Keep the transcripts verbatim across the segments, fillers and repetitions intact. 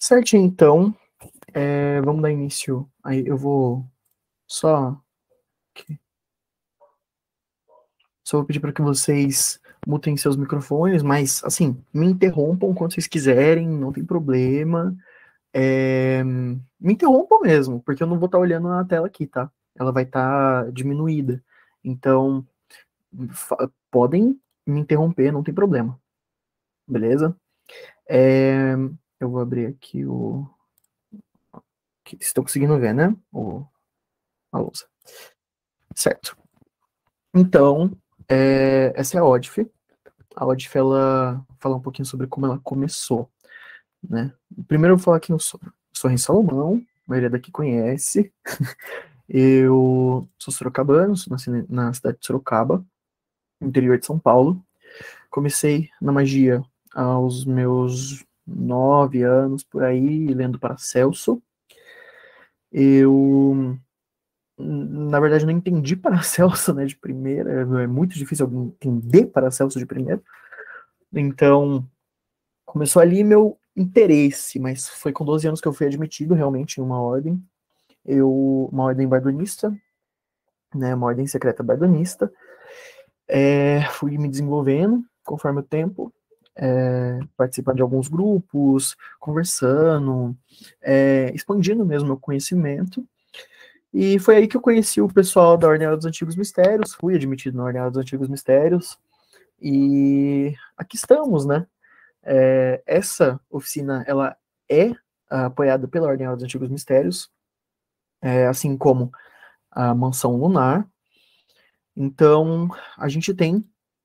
Certinho, então, é, vamos dar início. Aí eu vou só, aqui. Só vou pedir para que vocês mutem seus microfones, mas, assim, me interrompam quando vocês quiserem, não tem problema. É, me interrompam mesmo, porque eu não vou estar olhando na tela aqui, tá? Ela vai estar diminuída. Então, podem me interromper, não tem problema. Beleza? É, eu vou abrir aqui o... Estou conseguindo ver, né? O... A lousa. Certo. Então, é, essa é a O D F. A O D F, ela fala um pouquinho sobre como ela começou, né? Primeiro eu vou falar quem eu sou. Eu sou Renzo Salomão, a maioria daqui conhece. Eu sou sorocabano, nasci na cidade de Sorocaba, interior de São Paulo. Comecei na magia aos meus nove anos, por aí, lendo Paracelso. Eu, na verdade, não entendi Paracelso, né, de primeira. É muito difícil alguém entender Paracelso de primeira. Então, começou ali meu interesse, mas foi com doze anos que eu fui admitido realmente em uma ordem. Eu, uma ordem bardonista, né, uma ordem secreta bardonista. É, fui me desenvolvendo conforme o tempo, é, participando de alguns grupos, conversando, é, expandindo mesmo meu conhecimento. E foi aí que eu conheci o pessoal da Ordenada dos Antigos Mistérios, fui admitido na Ordenada dos Antigos Mistérios, e aqui estamos, né? É, essa oficina, ela é apoiada pela Ordenada dos Antigos Mistérios, é, assim como a Mansão Lunar. Então, a gente tem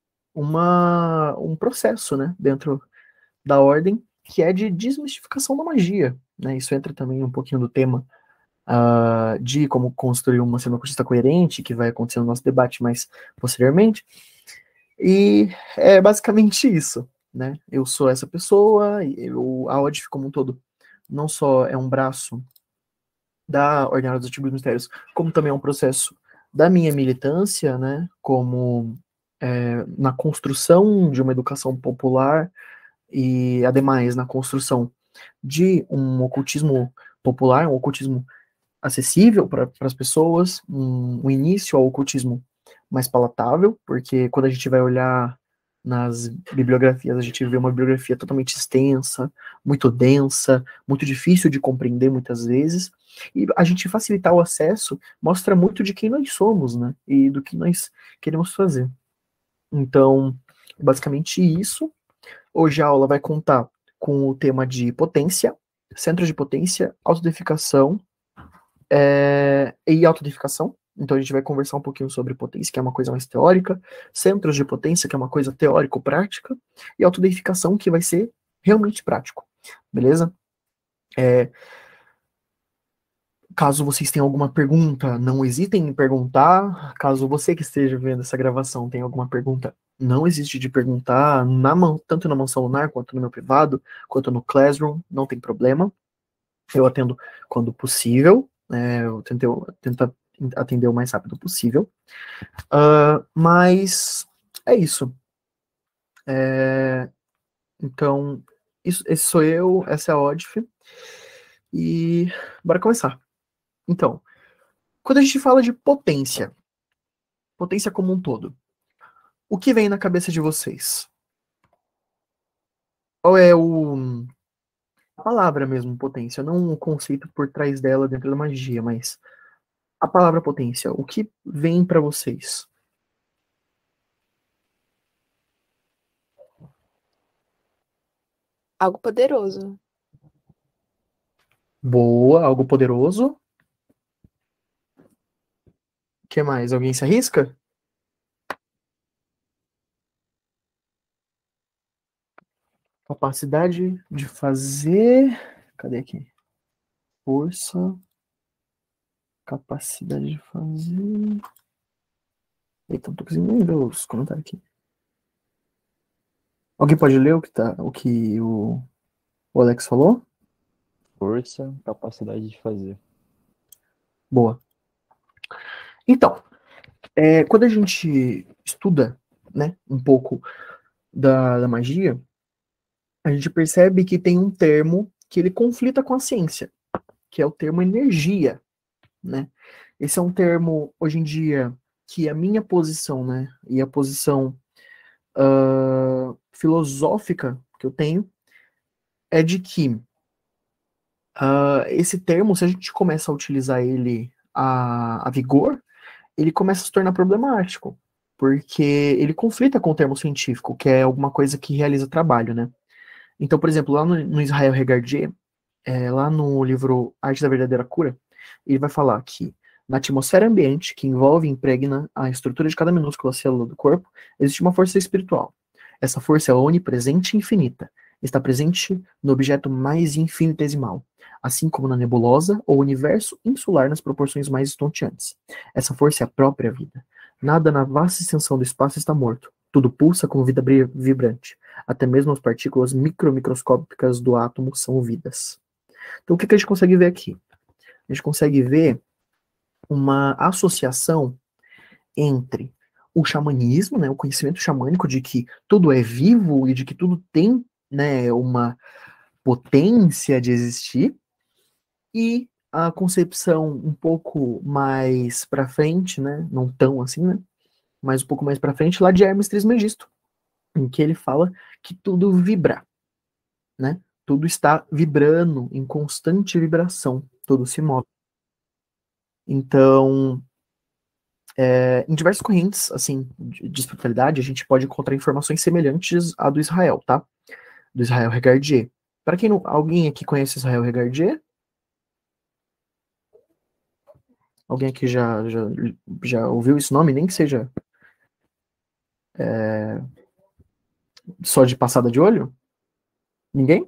uma, um processo, né, dentro da ordem, que é de desmistificação da magia, né? Isso entra também um pouquinho do tema uh, de como construir uma cena ocultista coerente, que vai acontecer no nosso debate mais posteriormente. E é basicamente isso, né? Eu sou essa pessoa, eu, a O D F como um todo não só é um braço da Ordenada dos Antigos Mistérios, como também é um processo da minha militância, né? Como é, na construção de uma educação popular e, ademais, na construção de um ocultismo popular, um ocultismo acessível para as pessoas, um, um início ao ocultismo mais palatável, porque quando a gente vai olhar nas bibliografias, a gente vê uma bibliografia totalmente extensa, muito densa, muito difícil de compreender muitas vezes, e a gente facilitar o acesso mostra muito de quem nós somos, né, e do que nós queremos fazer. Então, basicamente isso. Hoje a aula vai contar com o tema de potência, centros de potência, autodeificação é, e autodeificação. Então a gente vai conversar um pouquinho sobre potência, que é uma coisa mais teórica, centros de potência, que é uma coisa teórico-prática, e autodeificação, que vai ser realmente prático. Beleza? É, caso vocês tenham alguma pergunta, não hesitem em perguntar. Caso você que esteja vendo essa gravação tenha alguma pergunta, não existe de perguntar, na, tanto na Mansão Lunar, quanto no meu privado, quanto no Classroom, não tem problema. Eu atendo quando possível, é, eu tento, tento atender o mais rápido possível. Uh, mas é isso. É, então, isso, esse sou eu, essa é a O D F. E bora começar. Então, quando a gente fala de potência, potência como um todo, o que vem na cabeça de vocês? Qual é o, a palavra mesmo, potência? Não o conceito por trás dela dentro da magia, mas a palavra potência. O que vem para vocês? Algo poderoso. Boa, algo poderoso. O que mais? Alguém se arrisca? Capacidade de fazer. Cadê aqui? Força. Capacidade de fazer. Eita, não tô conseguindo nem ver os comentários aqui. Alguém pode ler o que, tá, o, que o, o Alex falou? Força, capacidade de fazer. Boa. Então, é, quando a gente estuda, né, um pouco da, da magia, a gente percebe que tem um termo que ele conflita com a ciência, que é o termo energia, né? Esse é um termo, hoje em dia, que a minha posição, né, e a posição uh, filosófica que eu tenho, é de que uh, esse termo, se a gente começa a utilizar ele a, a vigor, ele começa a se tornar problemático, porque ele conflita com o termo científico, que é alguma coisa que realiza trabalho, né? Então, por exemplo, lá no, no Israel Regardie, é, lá no livro Arte da Verdadeira Cura, ele vai falar que na atmosfera ambiente, que envolve e impregna a estrutura de cada minúscula célula do corpo, existe uma força espiritual. Essa força é onipresente e infinita. Está presente no objeto mais infinitesimal, assim como na nebulosa ou universo insular nas proporções mais estonteantes. Essa força é a própria vida. Nada na vasta extensão do espaço está morto. Tudo pulsa com vida vibrante. Até mesmo as partículas micromicroscópicas do átomo são vidas. Então, o que, que a gente consegue ver aqui? A gente consegue ver uma associação entre o xamanismo, né, o conhecimento xamânico de que tudo é vivo e de que tudo tem, né, uma potência de existir, e a concepção um pouco mais para frente, né, não tão assim, né, mas um pouco mais para frente, lá de Hermes Trismegisto, em que ele fala que tudo vibra, né, tudo está vibrando em constante vibração, tudo se move. Então, é, em diversas correntes, assim, de, de espiritualidade, a gente pode encontrar informações semelhantes à do Israel, tá? Do Israel Regardie. Para quem não, alguém aqui conhece Israel Regardie? Alguém aqui já, já, já ouviu esse nome, nem que seja é, só de passada de olho? Ninguém?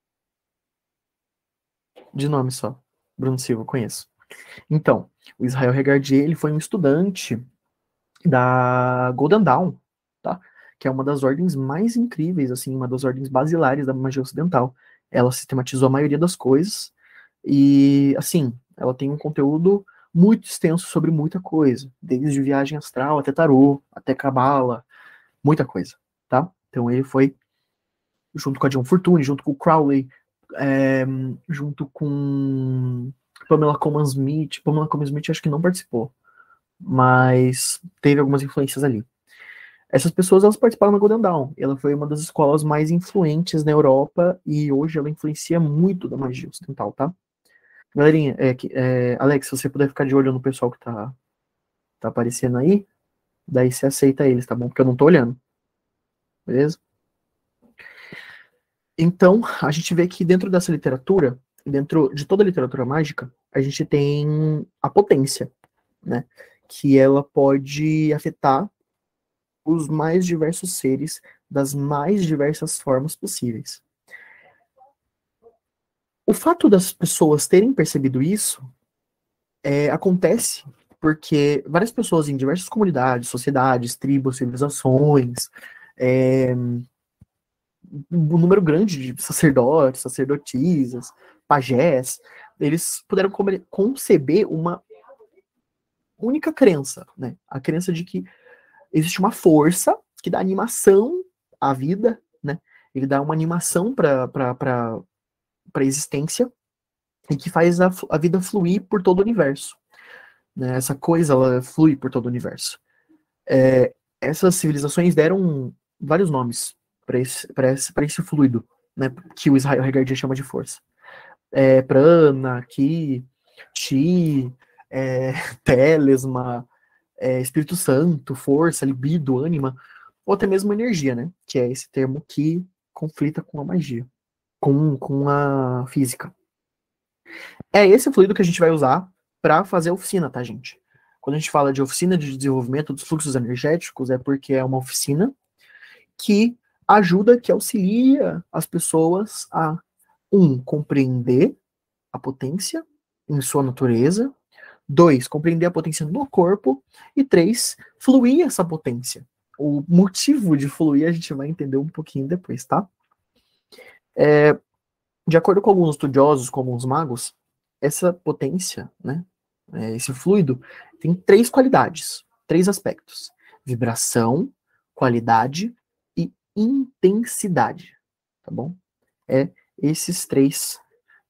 De nome só. Bruno Silva, conheço. Então, o Israel Regardie, ele foi um estudante da Golden Dawn, tá? Que é uma das ordens mais incríveis, assim, uma das ordens basilares da magia ocidental. Ela sistematizou a maioria das coisas e, assim, ela tem um conteúdo muito extenso sobre muita coisa, desde viagem astral até tarô, até cabala, muita coisa, tá? Então ele foi junto com a John Fortune, junto com o Crowley, é, junto com Pamela Coleman Smith. Pamela Coleman Smith acho que não participou, mas teve algumas influências ali. Essas pessoas, elas participaram da Golden Dawn. Ela foi uma das escolas mais influentes na Europa e hoje ela influencia muito da magia ocidental, tá? Galerinha, é, é, Alex, se você puder ficar de olho no pessoal que tá, tá aparecendo aí, daí você aceita eles, tá bom? Porque eu não tô olhando. Beleza? Então, a gente vê que dentro dessa literatura, dentro de toda a literatura mágica, a gente tem a potência, né? Que ela pode afetar os mais diversos seres das mais diversas formas possíveis. O fato das pessoas terem percebido isso é, acontece porque várias pessoas em diversas comunidades, sociedades, tribos, civilizações, é, um número grande de sacerdotes, sacerdotisas, pajés, eles puderam conceber uma única crença, né? A crença de que existe uma força que dá animação à vida, né? Ele dá uma animação para a existência e que faz a, a vida fluir por todo o universo. Né? Essa coisa, ela flui por todo o universo. É, essas civilizações deram vários nomes para esse, esse, esse fluido, né? Que o Israel Regardie chama de força. É, prana, Ki, Chi, é, Telesma, é, Espírito Santo, força, libido, ânima, ou até mesmo energia, né? Que é esse termo que conflita com a magia, com, com a física. É esse fluido que a gente vai usar para fazer a oficina, tá, gente? Quando a gente fala de oficina de desenvolvimento dos fluxos energéticos, é porque é uma oficina que ajuda, que auxilia as pessoas a, um, compreender a potência em sua natureza, dois, compreender a potência no corpo, e três, fluir essa potência. O motivo de fluir a gente vai entender um pouquinho depois, tá? É, de acordo com alguns estudiosos, como os magos, essa potência, né, esse fluido, tem três qualidades, três aspectos: vibração, qualidade e intensidade, tá bom? É esses três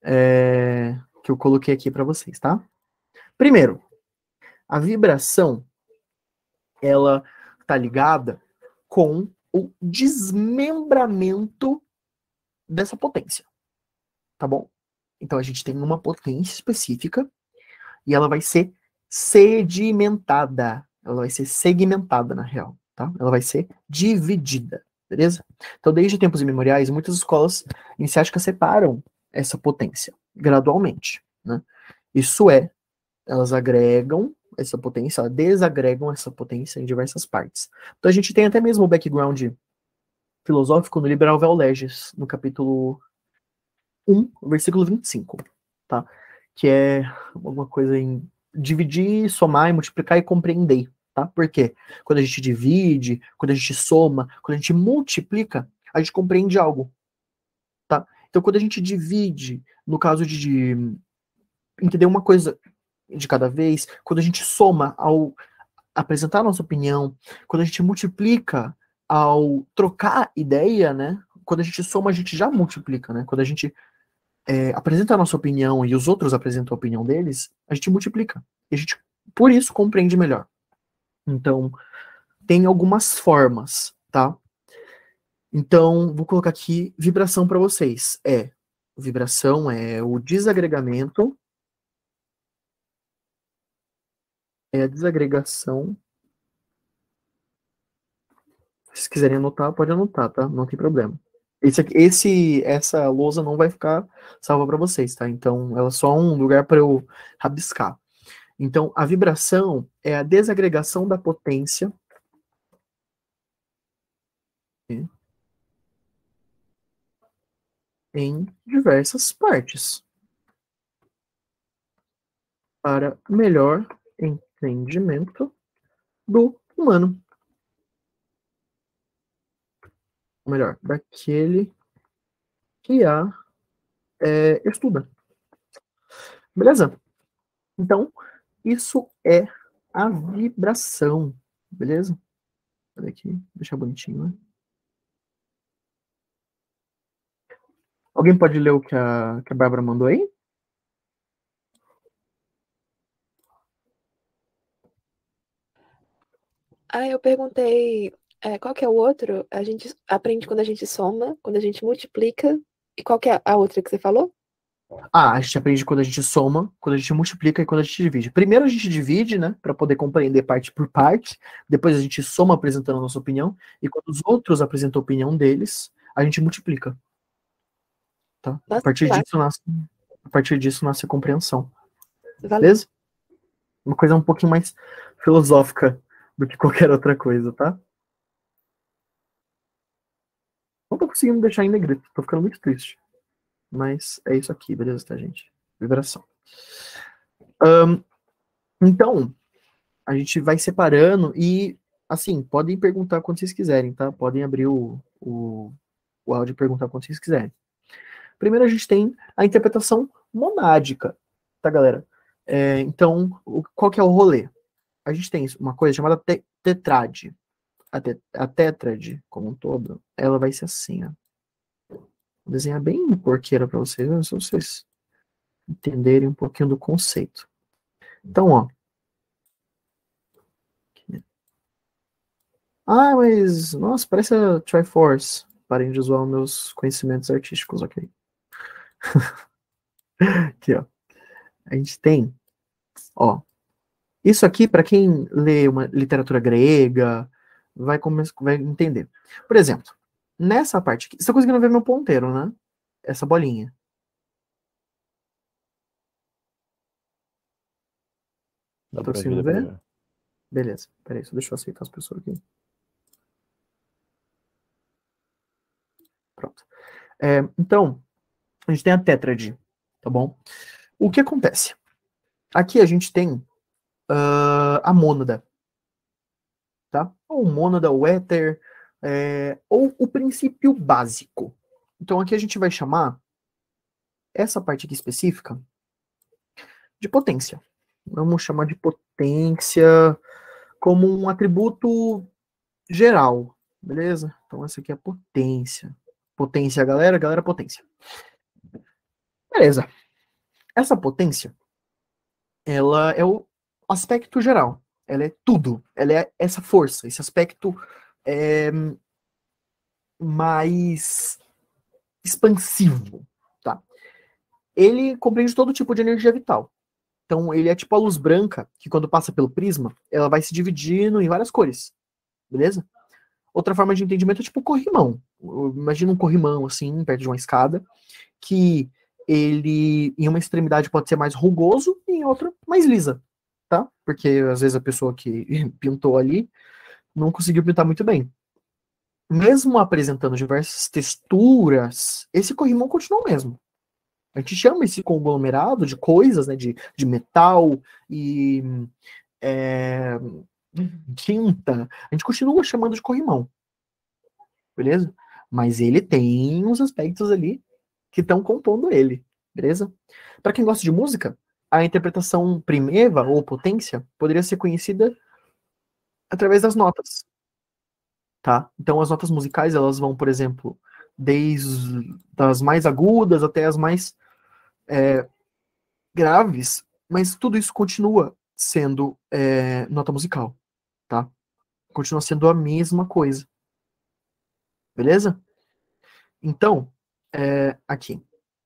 é, que eu coloquei aqui para vocês, tá? Primeiro, a vibração, ela tá ligada com o desmembramento dessa potência, tá bom? Então a gente tem uma potência específica e ela vai ser sedimentada, ela vai ser segmentada na real, tá? Ela vai ser dividida, beleza? Então desde tempos imemoriais, muitas escolas iniciáticas separam essa potência gradualmente, né? Isso é, elas agregam essa potência, elas desagregam essa potência em diversas partes. Então a gente tem até mesmo o background filosófico no Liberal Vel Legis, no capítulo um, versículo vinte e cinco, tá? Que é alguma coisa em dividir, somar e multiplicar e compreender, tá? Por quê? Quando a gente divide, quando a gente soma, quando a gente multiplica, a gente compreende algo, tá? Então quando a gente divide, no caso de, de entender uma coisa de cada vez, quando a gente soma ao apresentar a nossa opinião, quando a gente multiplica ao trocar ideia, né? Quando a gente soma, a gente já multiplica, né? Quando a gente é, apresenta a nossa opinião e os outros apresentam a opinião deles, a gente multiplica. E a gente, por isso, compreende melhor. Então, tem algumas formas, tá? Então, vou colocar aqui vibração para vocês. É, vibração é o desagregamento, é a desagregação. Se vocês quiserem anotar, pode anotar, tá? Não tem problema. Esse, aqui, esse essa lousa não vai ficar salva para vocês, tá? Então, ela é só um lugar para eu rabiscar. Então, a vibração é a desagregação da potência em diversas partes para melhor entendimento do humano. Ou melhor, daquele que a é, estuda. Beleza? Então, isso é a vibração. Beleza? Olha aqui, deixar bonitinho, né? Alguém pode ler o que a, que a Bárbara mandou aí? Ah, eu perguntei é, qual que é o outro? A gente aprende quando a gente soma, quando a gente multiplica. E qual que é a outra que você falou? Ah, a gente aprende quando a gente soma, quando a gente multiplica e quando a gente divide. Primeiro a gente divide, né, para poder compreender parte por parte. Depois a gente soma apresentando a nossa opinião. E quando os outros apresentam a opinião deles, a gente multiplica. Tá? Nossa, A partir claro. disso nasce, a partir disso nasce a compreensão. Valeu. Beleza? Uma coisa um pouquinho mais filosófica do que qualquer outra coisa, tá? Não tô conseguindo deixar em negrito, tô ficando muito triste. Mas é isso aqui, beleza, tá, gente? Vibração. Um, então, a gente vai separando e, assim, podem perguntar quando vocês quiserem, tá? Podem abrir o, o, o áudio e perguntar quando vocês quiserem. Primeiro a gente tem a interpretação monádica, tá, galera? É, então, o, qual que é o rolê? A gente tem uma coisa chamada te, tetrade. A, te, a tétrade, como um todo, ela vai ser assim, ó. Vou desenhar bem porqueira para vocês, né, se vocês entenderem um pouquinho do conceito. Então, ó. Ah, mas, nossa, parece a Triforce. Parem de zoar os meus conhecimentos artísticos, ok? Aqui, ó. A gente tem, ó. Isso aqui, para quem lê uma literatura grega, vai, vai entender. Por exemplo, nessa parte aqui, você está conseguindo ver meu ponteiro, né? Essa bolinha. Dá Tô pra conseguindo ver, dá pra ver? ver. Beleza, peraí, só deixa eu aceitar as pessoas aqui. Pronto. É, então, a gente tem a tétrade, tá bom? O que acontece? Aqui a gente tem uh, a mônada, tá? Ou mônada, ou éter, é, ou o princípio básico. Então aqui a gente vai chamar essa parte aqui específica de potência. Vamos chamar de potência como um atributo geral, beleza? Então essa aqui é a potência. Potência, galera, galera, potência. Beleza. Essa potência, ela é o aspecto geral. Ela é tudo. Ela é essa força, esse aspecto é, mais expansivo, tá? Ele compreende todo tipo de energia vital. Então, ele é tipo a luz branca, que quando passa pelo prisma, ela vai se dividindo em várias cores, beleza? Outra forma de entendimento é tipo corrimão. Imagina um corrimão, assim, perto de uma escada, que ele, em uma extremidade, pode ser mais rugoso e em outra, mais lisa, tá? Porque, às vezes, a pessoa que pintou ali não conseguiu pintar muito bem. Mesmo apresentando diversas texturas, esse corrimão continua o mesmo. A gente chama esse conglomerado de coisas, né, de, de metal e é, tinta, a gente continua chamando de corrimão, beleza? Mas ele tem uns aspectos ali que estão compondo ele, beleza? Para quem gosta de música, a interpretação primeva ou potência poderia ser conhecida através das notas, tá? Então as notas musicais, elas vão, por exemplo, desde as mais agudas até as mais é, graves, mas tudo isso continua sendo é, nota musical, tá? Continua sendo a mesma coisa. Beleza? Então, é, aqui.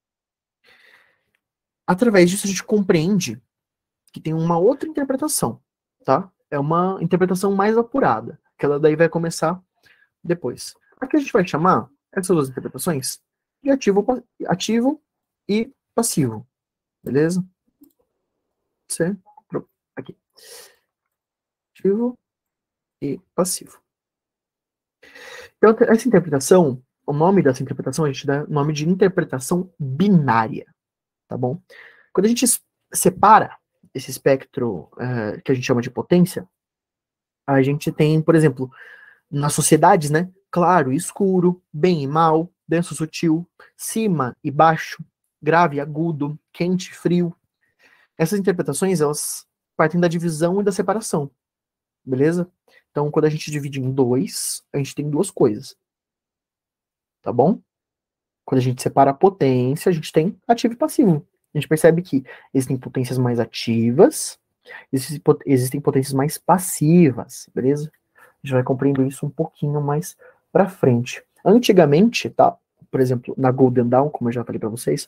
Através disso a gente compreende que tem uma outra interpretação, tá? É uma interpretação mais apurada, que ela daí vai começar depois. Aqui a gente vai chamar essas duas interpretações de ativo, ativo e passivo. Beleza? Certo? Aqui. Ativo e passivo. Então, essa interpretação, o nome dessa interpretação, a gente dá o nome de interpretação binária, tá bom? Quando a gente separa esse espectro uh, que a gente chama de potência, a gente tem, por exemplo, nas sociedades, né? Claro e escuro, bem e mal, denso e sutil, cima e baixo, grave e agudo, quente e frio. Essas interpretações, elas partem da divisão e da separação, beleza? Então, quando a gente divide em dois, a gente tem duas coisas, tá bom? Quando a gente separa a potência, a gente tem ativo e passivo. A gente percebe que existem potências mais ativas, existem potências mais passivas, beleza? A gente vai compreendendo isso um pouquinho mais pra frente. Antigamente, tá? Por exemplo, na Golden Dawn, como eu já falei pra vocês,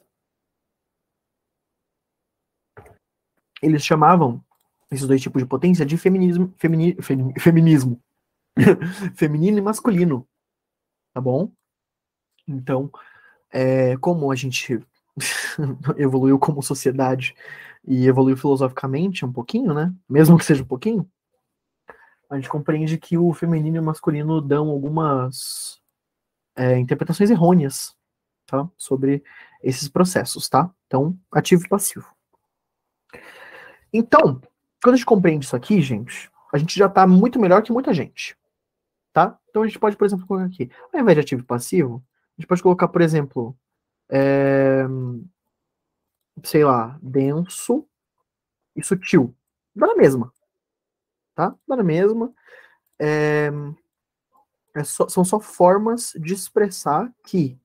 eles chamavam esses dois tipos de potência de feminismo, femini, fem, feminismo. Feminino e masculino, tá bom? Então, é, como a gente evoluiu como sociedade e evoluiu filosoficamente um pouquinho, né? Mesmo que seja um pouquinho, a gente compreende que o feminino e o masculino dão algumas é, interpretações errôneas, tá? Sobre esses processos, tá? Então, ativo e passivo. Então, quando a gente compreende isso aqui, gente, a gente já tá muito melhor que muita gente, tá? Então a gente pode, por exemplo, colocar aqui, ao invés de ativo e passivo, a gente pode colocar, por exemplo, é, sei lá, denso e sutil. Dá na mesma, tá? Dá na mesma. É, é só, são só formas de expressar que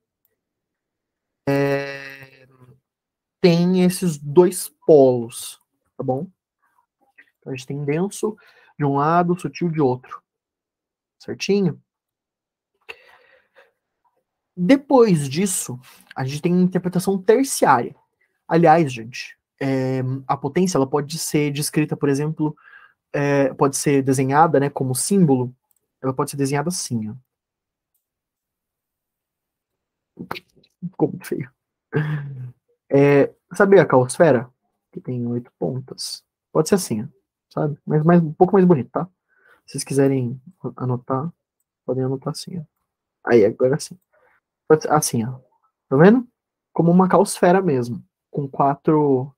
é, tem esses dois polos, tá bom? Então a gente tem denso de um lado, sutil de outro. Certinho? Depois disso, a gente tem interpretação terciária. Aliás, gente, é, a potência ela pode ser descrita, por exemplo, é, pode ser desenhada, né, como símbolo. Ela pode ser desenhada assim, ó. Ficou muito feio. É, sabe a caosfera? Que tem oito pontas. Pode ser assim, ó, sabe? Mas mais, um pouco mais bonito, tá? Se vocês quiserem anotar, podem anotar assim, ó. Aí, agora sim. Pode ser assim, ó. Tá vendo? Como uma caosfera mesmo. Com quatro...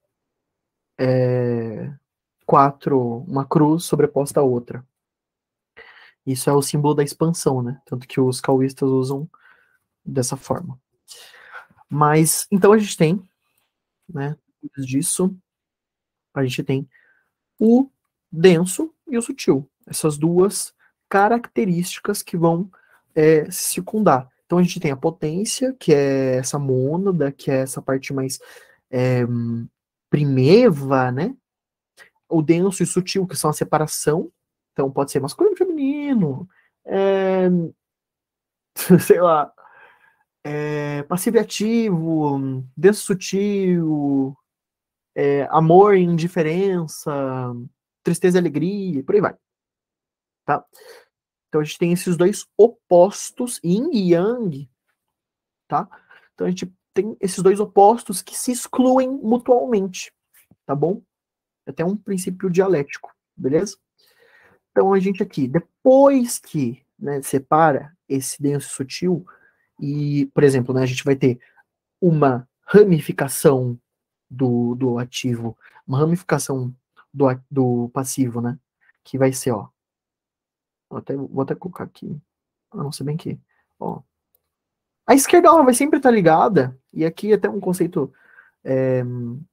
É, quatro... Uma cruz sobreposta à outra. Isso é o símbolo da expansão, né? Tanto que os cauístas usam dessa forma. Mas, então a gente tem, né, disso, a gente tem o denso e o sutil. Essas duas características que vão é, se secundar. Então a gente tem a potência, que é essa mônada, que é essa parte mais é, primeva, né? O denso e sutil, que são a separação. Então pode ser masculino e feminino, é, sei lá, é, passivo e ativo, denso e sutil, é, amor e indiferença, tristeza e alegria, por aí vai. Tá? Então a gente tem esses dois opostos, yin e yang, tá? Então a gente tem esses dois opostos que se excluem mutualmente, tá bom? Até um princípio dialético, beleza? Então a gente aqui, depois que, né, separa esse denso e sutil, e, por exemplo, né, a gente vai ter uma ramificação do, do ativo, uma ramificação do, do passivo, né? Que vai ser, ó. Vou até, vou até colocar aqui. Ah, não sei bem que. Ó. A esquerda ela vai sempre estar ligada, e aqui até um conceito é,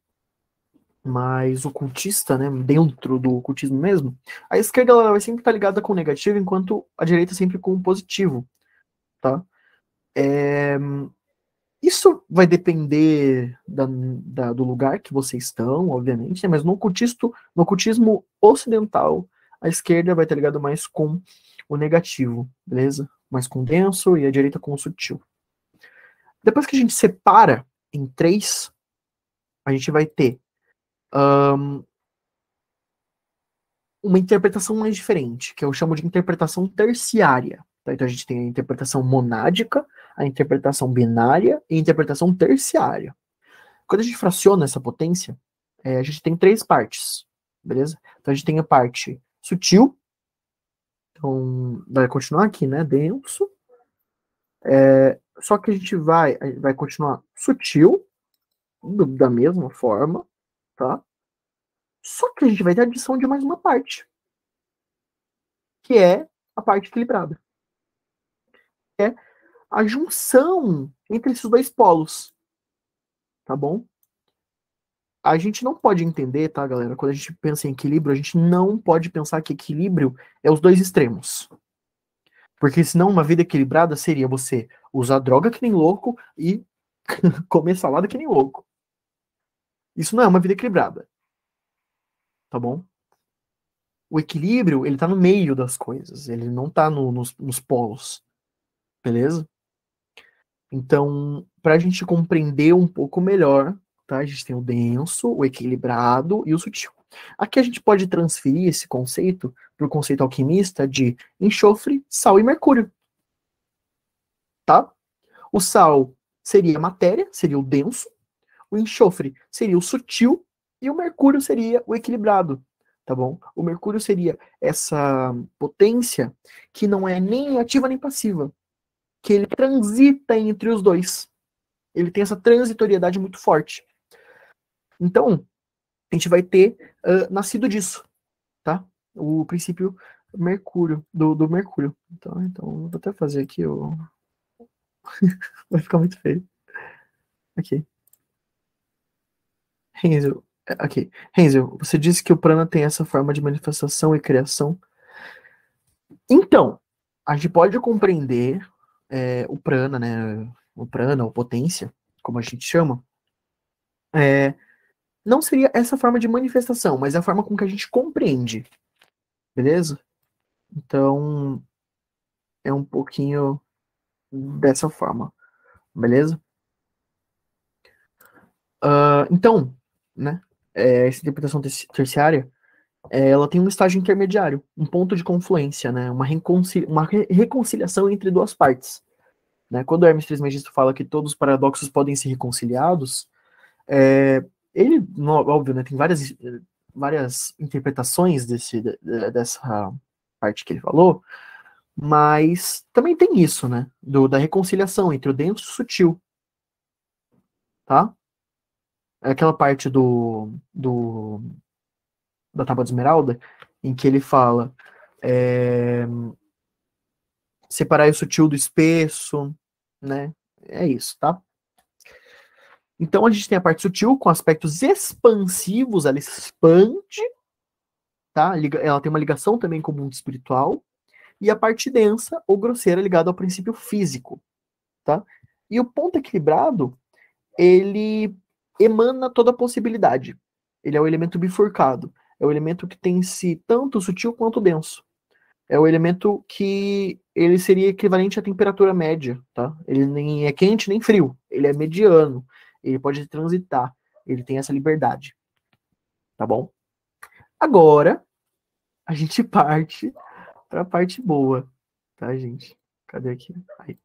mais ocultista, né? Dentro do ocultismo mesmo. A esquerda ela vai sempre estar ligada com o negativo, enquanto a direita sempre com o positivo, tá? É, isso vai depender da, da, do lugar que vocês estão, obviamente, né? Mas no ocultismo, no ocultismo ocidental, a esquerda vai estar ligada mais com o negativo, beleza? Mais com o denso e a direita com o sutil. Depois que a gente separa em três, a gente vai ter um, uma interpretação mais diferente, que eu chamo de interpretação terciária. Tá? Então a gente tem a interpretação monádica, a interpretação binária e a interpretação terciária. Quando a gente fraciona essa potência, é, a gente tem três partes, beleza? Então a gente tem a parte sutil, então vai continuar aqui, né, denso, é, só que a gente vai, vai continuar sutil, do, da mesma forma, tá? Só que a gente vai ter a adição de mais uma parte, que é a parte equilibrada. É a junção entre esses dois polos, tá bom? A gente não pode entender, tá, galera? Quando a gente pensa em equilíbrio, a gente não pode pensar que equilíbrio é os dois extremos. Porque senão uma vida equilibrada seria você usar droga que nem louco e comer salada que nem louco. Isso não é uma vida equilibrada. Tá bom? O equilíbrio, ele tá no meio das coisas. Ele não tá no, nos, nos polos. Beleza? Então, pra gente compreender um pouco melhor, tá? A gente tem o denso, o equilibrado e o sutil. Aqui a gente pode transferir esse conceito para o conceito alquimista de enxofre, sal e mercúrio. Tá? O sal seria a matéria, seria o denso, o enxofre seria o sutil e o mercúrio seria o equilibrado, tá bom? O mercúrio seria essa potência que não é nem ativa nem passiva, que ele transita entre os dois. Ele tem essa transitoriedade muito forte. Então, a gente vai ter uh, nascido disso, tá? O princípio mercúrio, do, do mercúrio. Então, então, vou até fazer aqui o... vai ficar muito feio. Aqui. Renzo, aqui. Renzo, você disse que o prana tem essa forma de manifestação e criação. Então, a gente pode compreender é, o prana, né? O prana, ou potência, como a gente chama, é, não seria essa forma de manifestação, mas é a forma com que a gente compreende. Beleza? Então, é um pouquinho dessa forma. Beleza? Uh, então, né? É, essa interpretação terciária, é, ela tem um estágio intermediário, um ponto de confluência, né? Uma, reconcili uma re reconciliação entre duas partes. Né? Quando o Hermes Trismegisto fala que todos os paradoxos podem ser reconciliados, é, ele, no, óbvio, né, tem várias, várias interpretações desse, dessa parte que ele falou, mas também tem isso, né, do, da reconciliação entre o denso e o sutil, tá? É aquela parte do, do da Tábua de Esmeralda, em que ele fala é, separar o sutil do espesso, né? É isso, tá? Então a gente tem a parte sutil com aspectos expansivos, ela expande, tá? Ela tem uma ligação também com o mundo espiritual, e a parte densa ou grosseira ligada ao princípio físico, tá? E o ponto equilibrado, ele emana toda a possibilidade. Ele é o elemento bifurcado. É o elemento que tem em si tanto sutil quanto denso. É o elemento que ele seria equivalente à temperatura média, tá? Ele nem é quente nem frio. Ele é mediano. Ele pode transitar. Ele tem essa liberdade. Tá bom? Agora, a gente parte para a parte boa, tá, gente? Cadê aqui? Aí.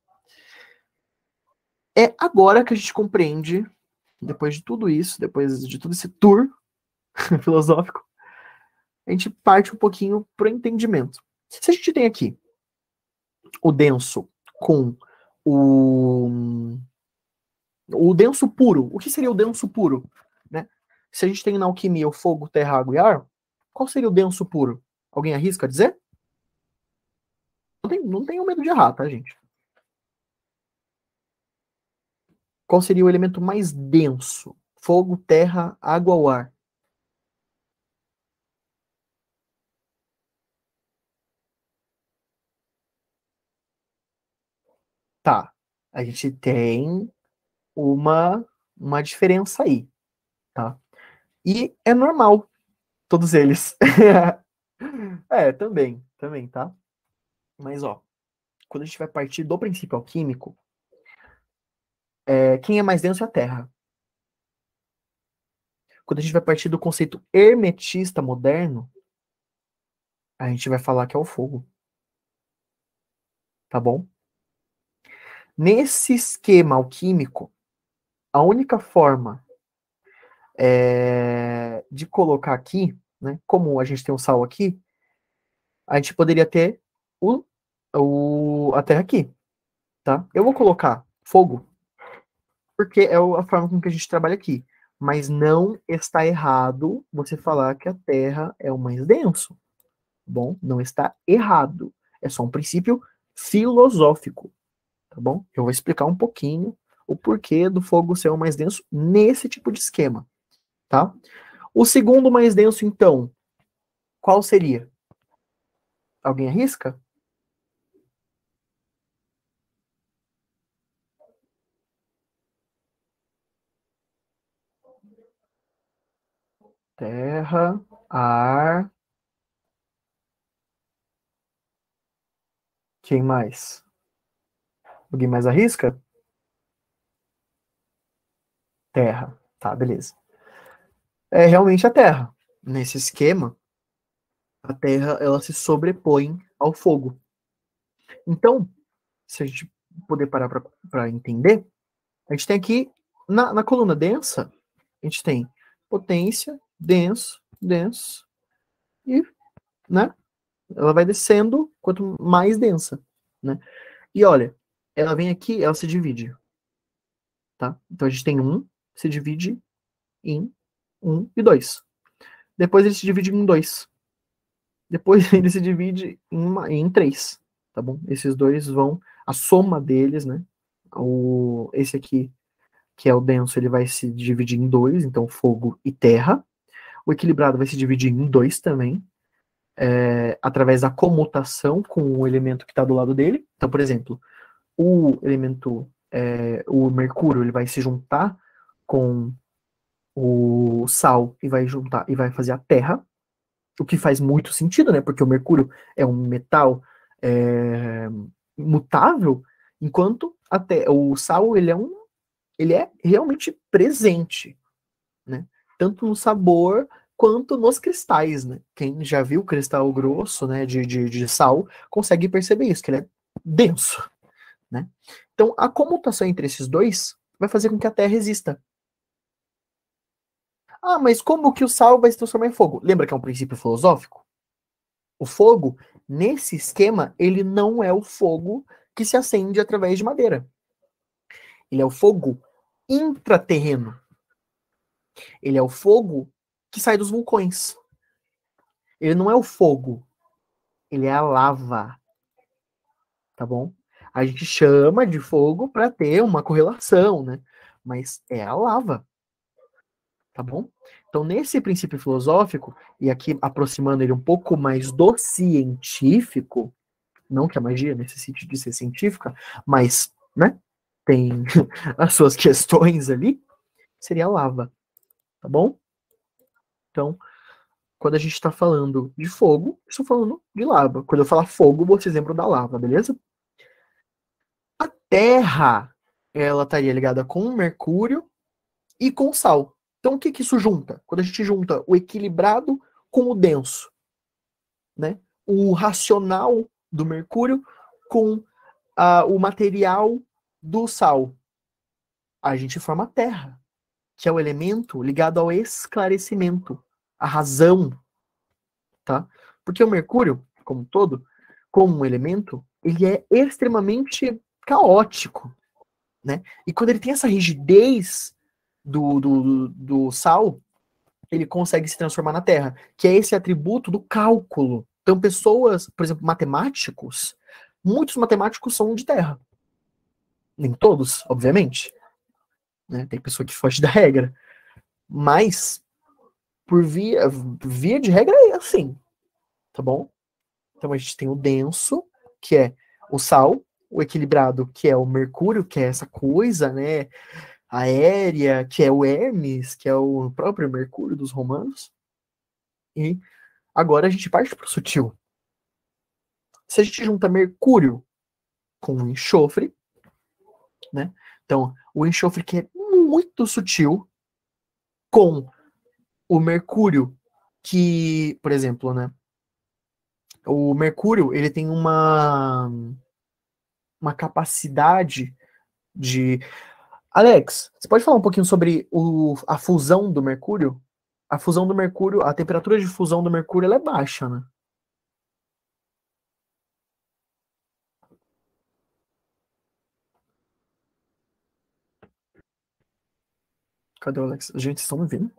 É agora que a gente compreende, depois de tudo isso, depois de todo esse tour filosófico, a gente parte um pouquinho pro entendimento. Se a gente tem aqui o denso com o o denso puro, o que seria o denso puro, né? Se a gente tem na alquimia o fogo, terra, água e ar, qual seria o denso puro? Alguém arrisca dizer? Não, tem, não tenham medo de errar, tá, gente? Qual seria o elemento mais denso? Fogo, terra, água ou ar? Tá. A gente tem uma, uma diferença aí, tá? E é normal, todos eles. É, também, também, tá? Mas, ó, quando a gente vai partir do princípio alquímico, é, quem é mais denso é a terra. Quando a gente vai partir do conceito hermetista moderno, a gente vai falar que é o fogo. Tá bom? Nesse esquema alquímico, a única forma é, de colocar aqui, né, como a gente tem o sal aqui, a gente poderia ter o, o, a terra aqui, tá? Eu vou colocar fogo, porque é a forma com que a gente trabalha aqui. Mas não está errado você falar que a terra é o mais denso. Bom, não está errado. É só um princípio filosófico, tá bom? Eu vou explicar um pouquinho o porquê do fogo ser o mais denso nesse tipo de esquema, tá? O segundo mais denso, então, qual seria? Alguém arrisca? Terra, ar. Quem mais? Alguém mais arrisca? Terra. Tá, beleza. É realmente a Terra. Nesse esquema, a Terra ela se sobrepõe ao fogo. Então, se a gente puder parar para entender, a gente tem aqui na, na coluna densa, a gente tem potência, denso, denso, e, né, ela vai descendo quanto mais densa, né? E olha, ela vem aqui, ela se divide, tá? Então a gente tem um, se divide em um e dois. Depois ele se divide em dois. Depois ele se divide em, uma, em três, tá bom? Esses dois vão, a soma deles, né? O, esse aqui, que é o denso, ele vai se dividir em dois, então fogo e terra. O equilibrado vai se dividir em dois também, é, através da comutação com o elemento que está do lado dele. Então, por exemplo, o elemento, é, o mercúrio, ele vai se juntar com o sal e vai juntar e vai fazer a terra, o que faz muito sentido, né? Porque o mercúrio é um metal é, mutável, enquanto até o sal ele é um, ele é realmente presente, né? Tanto no sabor quanto nos cristais, né? Quem já viu cristal grosso, né, de, de, de sal, consegue perceber isso, que ele é denso, né? Então, a comutação entre esses dois vai fazer com que a Terra exista. Ah, mas como que o sal vai se transformar em fogo? Lembra que é um princípio filosófico? O fogo, nesse esquema, ele não é o fogo que se acende através de madeira. Ele é o fogo intraterreno. Ele é o fogo que sai dos vulcões. Ele não é o fogo, ele é a lava. Tá bom? A gente chama de fogo para ter uma correlação, né? Mas é a lava. Tá bom? Então, nesse princípio filosófico, e aqui aproximando ele um pouco mais do científico, não que a magia necessite de ser científica, mas, né, tem as suas questões ali, seria a lava, tá bom? Então, quando a gente está falando de fogo, estou falando de lava. Quando eu falar fogo, vocês lembram da lava, beleza? A terra, ela estaria ligada com o mercúrio e com o sal. Então, o que que isso junta? Quando a gente junta o equilibrado com o denso, né? O racional do mercúrio com ah, o material do sal, a gente forma a terra, que é o elemento ligado ao esclarecimento, à razão, tá? Porque o mercúrio, como um todo, como um elemento, ele é extremamente caótico, né? E quando ele tem essa rigidez do, do, do sal, ele consegue se transformar na terra, que é esse atributo do cálculo. Então, pessoas, por exemplo, matemáticos, muitos matemáticos são de terra. Nem todos, obviamente. Né? Tem pessoa que foge da regra. Mas, por via, via de regra, é assim. Tá bom? Então, a gente tem o denso, que é o sal, o equilibrado, que é o mercúrio, que é essa coisa, né? Aérea, que é o Hermes, que é o próprio Mercúrio dos romanos. E agora a gente parte para o sutil. Se a gente junta Mercúrio com o enxofre, né? Então, o enxofre que é muito sutil, com o Mercúrio que, por exemplo, né? O Mercúrio, ele tem uma uma capacidade de... Alex, você pode falar um pouquinho sobre o, a fusão do Mercúrio? A fusão do Mercúrio, a temperatura de fusão do Mercúrio, ela é baixa, né? Cadê o Alex? Gente, vocês estão me vendo?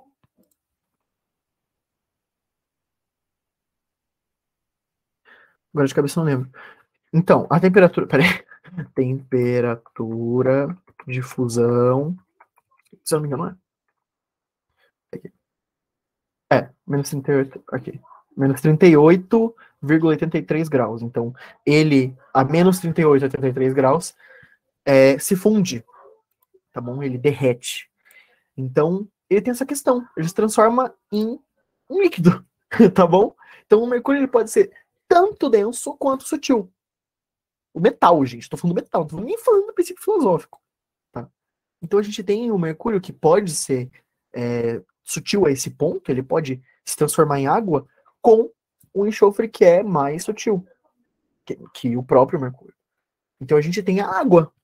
Agora de cabeça eu não lembro. Então, a temperatura... Peraí. Temperatura de fusão... Se eu não me engano, não é? Aqui. É, menos trinta e oito... Aqui. Menos trinta e oito vírgula oitenta e três graus. Então, ele, a menos trinta e oito vírgula oitenta e três graus, é, se funde. Tá bom? Ele derrete. Então, ele tem essa questão. Ele se transforma em um líquido. Tá bom? Então, o mercúrio ele pode ser tanto denso quanto sutil. O metal, gente. Tô falando do metal. Não tô nem falando do princípio filosófico. Tá? Então, a gente tem o mercúrio que pode ser é, sutil a esse ponto. Ele pode se transformar em água com o enxofre que é mais sutil que, que o próprio mercúrio. Então, a gente tem a água.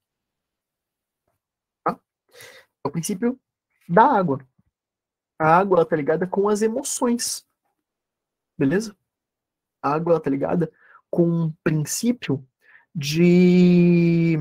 Tá? É o princípio da água. A água ela tá ligada com as emoções. Beleza? A água ela tá ligada com um princípio de...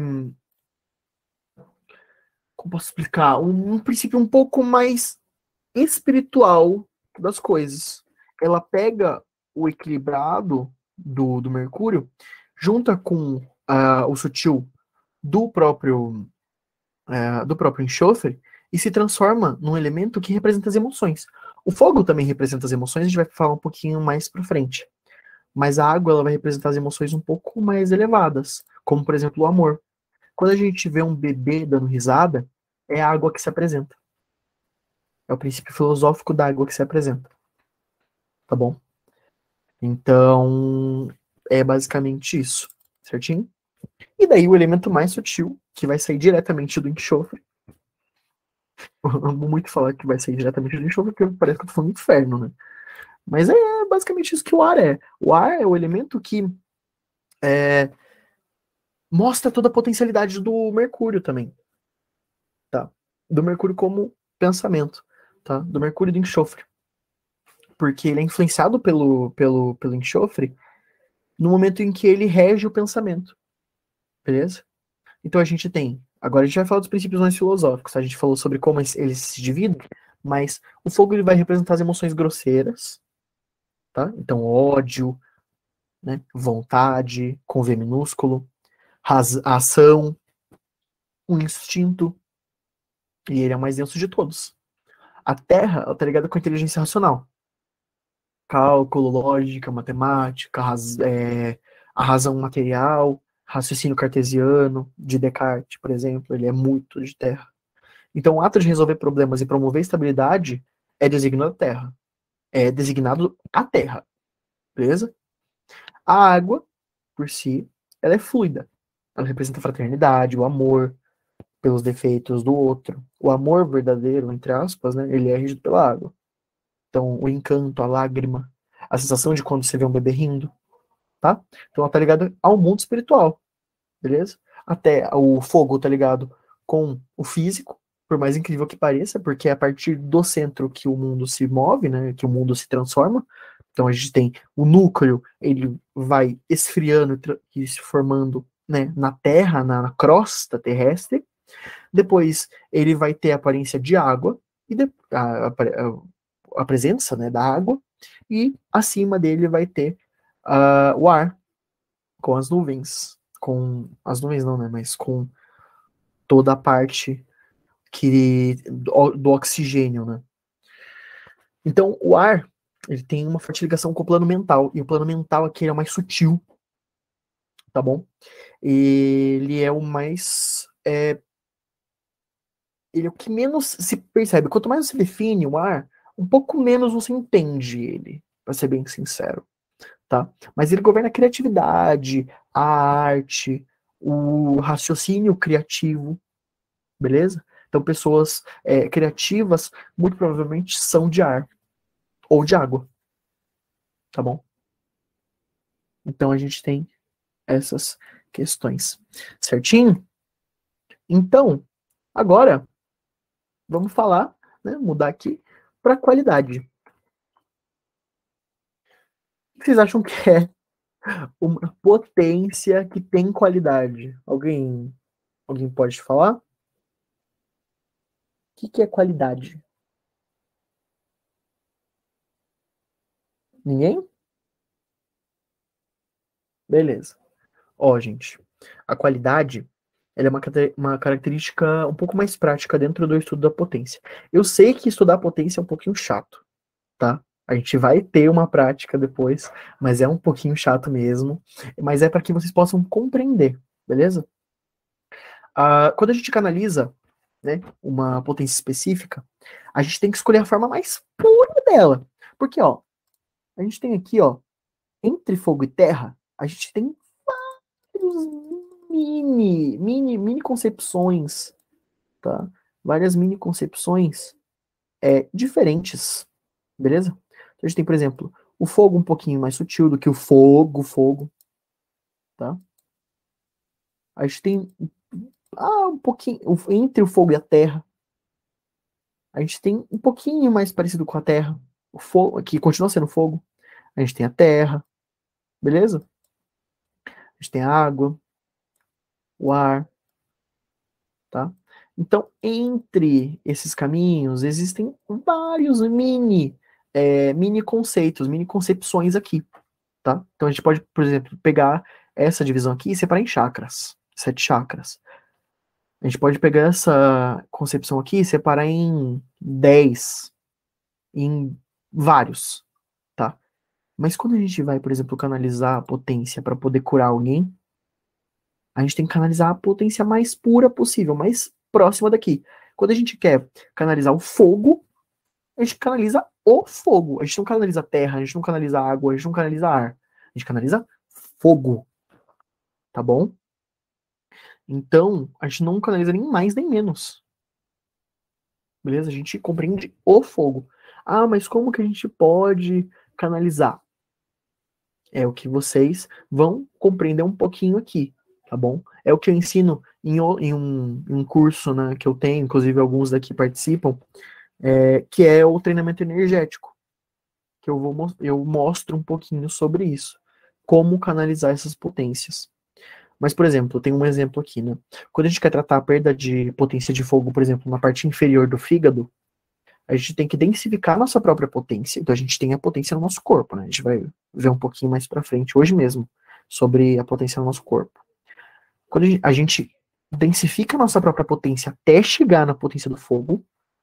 Como posso explicar? Um, um princípio um pouco mais espiritual das coisas. Ela pega o equilibrado do, do Mercúrio, junta com uh, o sutil do próprio, uh, do próprio enxofre e se transforma num elemento que representa as emoções. O fogo também representa as emoções, a gente vai falar um pouquinho mais pra frente. Mas a água ela vai representar as emoções um pouco mais elevadas, como por exemplo o amor. Quando a gente vê um bebê dando risada, é a água que se apresenta. É o princípio filosófico da água que se apresenta. Tá bom? Então, é basicamente isso. Certinho? E daí o elemento mais sutil, que vai sair diretamente do enxofre. Eu amo muito falar que vai sair diretamente do enxofre, porque parece que eu tô falando do inferno, né? Mas é basicamente isso que o ar é. O ar é o elemento que é, mostra toda a potencialidade do Mercúrio também. Tá? Do Mercúrio como pensamento. Tá? Do Mercúrio e do enxofre. Porque ele é influenciado pelo, pelo, pelo enxofre no momento em que ele rege o pensamento. Beleza? Então a gente tem... Agora a gente vai falar dos princípios mais filosóficos. Tá? A gente falou sobre como eles se dividem, mas o fogo ele vai representar as emoções grosseiras. Tá? Então ódio, né? Vontade, com V minúsculo, raz- ação, um instinto, e ele é o mais denso de todos. A Terra, ela tá ligada com a inteligência racional. Cálculo, lógica, matemática, raz- é, a razão material, raciocínio cartesiano, de Descartes, por exemplo, ele é muito de Terra. Então, o ato de resolver problemas e promover estabilidade é designado a terra. É designado a terra, beleza? A água, por si, ela é fluida. Ela representa a fraternidade, o amor pelos defeitos do outro. O amor verdadeiro, entre aspas, né, ele é regido pela água. Então, o encanto, a lágrima, a sensação de quando você vê um bebê rindo, tá? Então, ela tá ligada ao mundo espiritual, beleza? Até o fogo tá ligado com o físico, por mais incrível que pareça, porque é a partir do centro que o mundo se move, né, que o mundo se transforma. Então a gente tem o núcleo, ele vai esfriando e se formando, né, na Terra, na, na crosta terrestre. Depois ele vai ter a aparência de água, e de, a, a, a, presença, né, da água, e acima dele vai ter uh, o ar, com as nuvens, com as nuvens não, né, mas com toda a parte que, do, do oxigênio, né. Então o ar, ele tem uma forte ligação com o plano mental, e o plano mental aqui é o mais sutil, tá bom? Ele é o mais... É, ele é o que menos se percebe. Quanto mais você define o ar, um pouco menos você entende ele, pra ser bem sincero, tá? Mas ele governa a criatividade, a arte, o raciocínio criativo, beleza? Então pessoas é, criativas, muito provavelmente são de ar, ou de água, tá bom? Então a gente tem essas questões, certinho? Então, agora, vamos falar, né, mudar aqui para qualidade. O que vocês acham que é uma potência que tem qualidade? Alguém, alguém pode falar? O que, que é qualidade? Ninguém? Beleza. Ó, gente, a qualidade, ela é uma, uma característica um pouco mais prática dentro do estudo da potência. Eu sei que estudar a potência é um pouquinho chato, tá? A gente vai ter uma prática depois, mas é um pouquinho chato mesmo. Mas é para que vocês possam compreender, beleza? Ah, quando a gente canaliza, né, uma potência específica, a gente tem que escolher a forma mais pura dela. Porque, ó, a gente tem aqui, ó, entre fogo e terra, a gente tem vários mini, mini, mini concepções, tá? Várias mini concepções é, diferentes, beleza? Então a gente tem, por exemplo, o fogo um pouquinho mais sutil do que o fogo, fogo, tá? A gente tem ah, um pouquinho entre o fogo e a terra. A gente tem um pouquinho mais parecido com a terra, o fogo, que continua sendo fogo. A gente tem a terra, beleza? A gente tem a água, o ar, tá? Então, entre esses caminhos, existem vários mini, é, mini conceitos, mini concepções aqui, tá? Então, a gente pode, por exemplo, pegar essa divisão aqui e separar em chakras, sete chakras. A gente pode pegar essa concepção aqui e separar em dez, em vários, tá? Mas quando a gente vai, por exemplo, canalizar a potência para poder curar alguém, a gente tem que canalizar a potência mais pura possível, mais próxima daqui. Quando a gente quer canalizar o fogo, a gente canaliza o fogo. A gente não canaliza terra, a gente não canaliza água, a gente não canaliza ar. A gente canaliza fogo. Tá bom? Então, a gente não canaliza nem mais nem menos. Beleza? A gente compreende o fogo. Ah, mas como que a gente pode canalizar? É o que vocês vão compreender um pouquinho aqui, tá bom? É o que eu ensino em, em, um, em um curso, né, que eu tenho, inclusive alguns daqui participam, é, que é o treinamento energético, que eu, vou, eu mostro um pouquinho sobre isso, como canalizar essas potências. Mas, por exemplo, tem um exemplo aqui, né? Quando a gente quer tratar a perda de potência de fogo, por exemplo, na parte inferior do fígado, a gente tem que densificar a nossa própria potência. Então a gente tem a potência no nosso corpo, né? A gente vai ver um pouquinho mais pra frente, hoje mesmo, sobre a potência no nosso corpo. Quando a gente densifica a nossa própria potência até chegar na potência do fogo,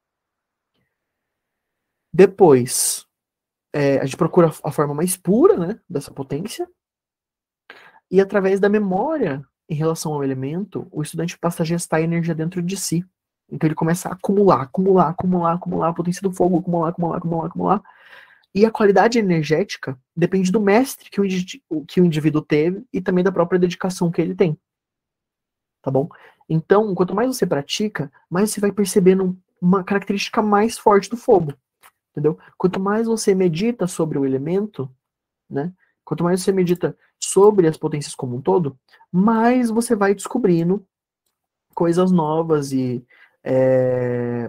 depois é, a gente procura a forma mais pura, né, dessa potência, e através da memória em relação ao elemento, o estudante passa a gestar a energia dentro de si. Então ele começa a acumular, acumular, acumular, acumular a potência do fogo, acumular, acumular, acumular, acumular. E a qualidade energética depende do mestre que o, indi- que o indivíduo teve e também da própria dedicação que ele tem. Tá bom? Então, quanto mais você pratica, mais você vai percebendo uma característica mais forte do fogo. Entendeu? Quanto mais você medita sobre o elemento, né? Quanto mais você medita sobre as potências como um todo, mais você vai descobrindo coisas novas e é,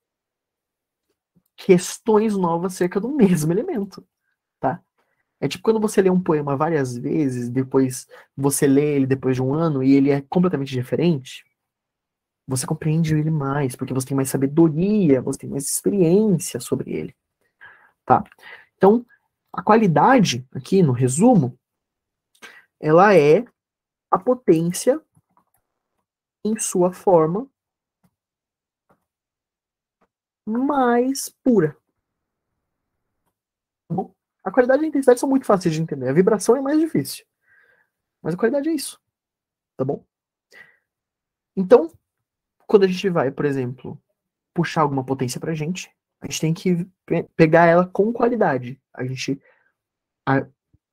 questões novas acerca do mesmo elemento, tá? É tipo quando você lê um poema várias vezes, depois você lê ele depois de um ano e ele é completamente diferente, você compreende ele mais, porque você tem mais sabedoria, você tem mais experiência sobre ele, tá? Então, a qualidade, aqui no resumo, ela é a potência em sua forma mais pura. Tá bom? A qualidade e a intensidade são muito fáceis de entender. A vibração é mais difícil. Mas a qualidade é isso. Tá bom? Então, quando a gente vai, por exemplo, puxar alguma potência pra gente, a gente tem que pe- pegar ela com qualidade. A gente a-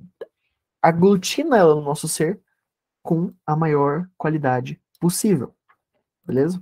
aglutina ela no nosso ser com a maior qualidade possível. Beleza?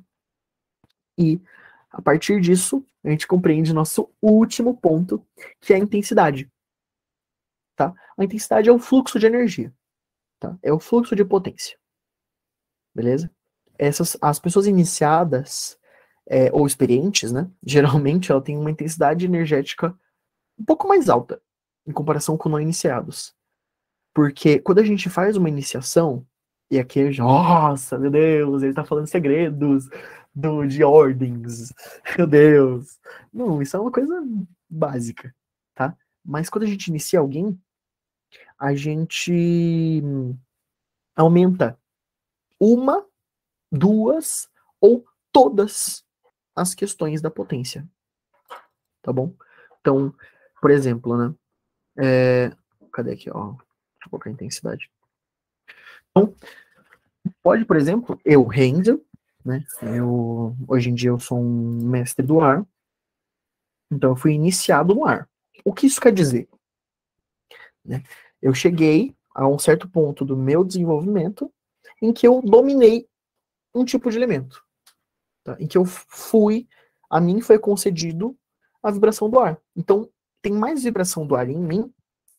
E a partir disso, a gente compreende nosso último ponto, que é a intensidade. Tá? A intensidade é o fluxo de energia. Tá? É o fluxo de potência. Beleza? Essas, as pessoas iniciadas é, ou experientes, né? Geralmente ela tem uma intensidade energética um pouco mais alta em comparação com não iniciados. Porque quando a gente faz uma iniciação, e aqui, nossa, meu Deus, ele tá falando segredos do, de ordens, meu Deus. Não, isso é uma coisa básica, tá? Mas quando a gente inicia alguém, a gente aumenta uma, duas ou todas as questões da potência, tá bom? Então, por exemplo, né? É, cadê aqui, ó? Deixa eu colocar a intensidade. Então, pode, por exemplo, eu, Renzo, né? Eu, hoje em dia eu sou um mestre do ar, então eu fui iniciado no ar. O que isso quer dizer? Né? Eu cheguei a um certo ponto do meu desenvolvimento em que eu dominei um tipo de elemento, tá? Em que eu fui, a mim foi concedido a vibração do ar. Então, tem mais vibração do ar em mim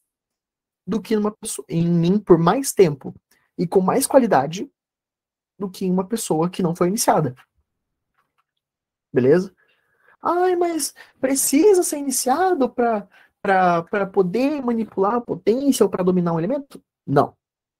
do que numa pessoa, em mim por mais tempo e com mais qualidade do que em uma pessoa que não foi iniciada. Beleza? Ai, mas precisa ser iniciado para para poder manipular a potência ou para dominar um elemento? Não.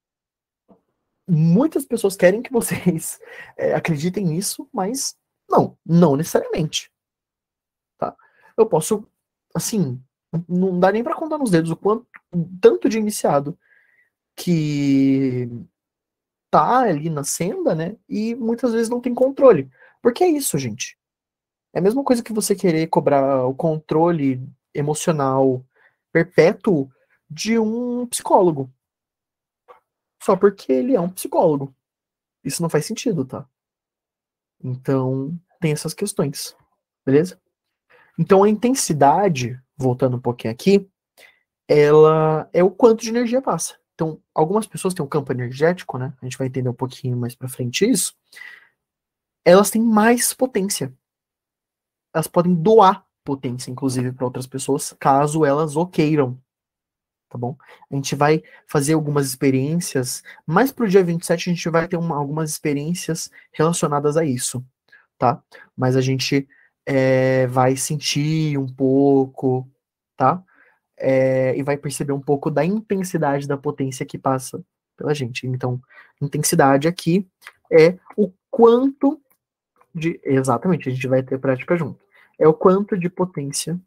Muitas pessoas querem que vocês é, acreditem nisso, mas não, não necessariamente. Tá? Eu posso, assim, não dá nem para contar nos dedos o quanto, tanto de iniciado que tá ali na senda, né? E muitas vezes não tem controle. Porque é isso, gente. É a mesma coisa que você querer cobrar o controle emocional perpétuo de um psicólogo. Só porque ele é um psicólogo. Isso não faz sentido, tá? Então, tem essas questões. Beleza? Então, a intensidade, voltando um pouquinho aqui, ela é o quanto de energia passa. Então, algumas pessoas têm um campo energético, né? A gente vai entender um pouquinho mais pra frente isso. Elas têm mais potência. Elas podem doar potência, inclusive, para outras pessoas, caso elas o queiram. Tá bom? A gente vai fazer algumas experiências. Mais pro dia vinte e sete, a gente vai ter uma, algumas experiências relacionadas a isso, tá? Mas a gente é, vai sentir um pouco, tá? É, e vai perceber um pouco da intensidade da potência que passa pela gente. Então, intensidade aqui é o quanto de. Exatamente, a gente vai ter prática junto. É o quanto de potência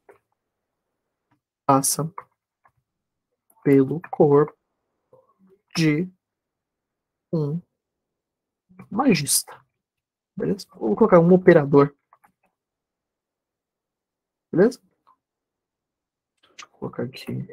passa pelo corpo de um magista. Beleza? Vou colocar um operador. Beleza? Deixa eu colocar aqui.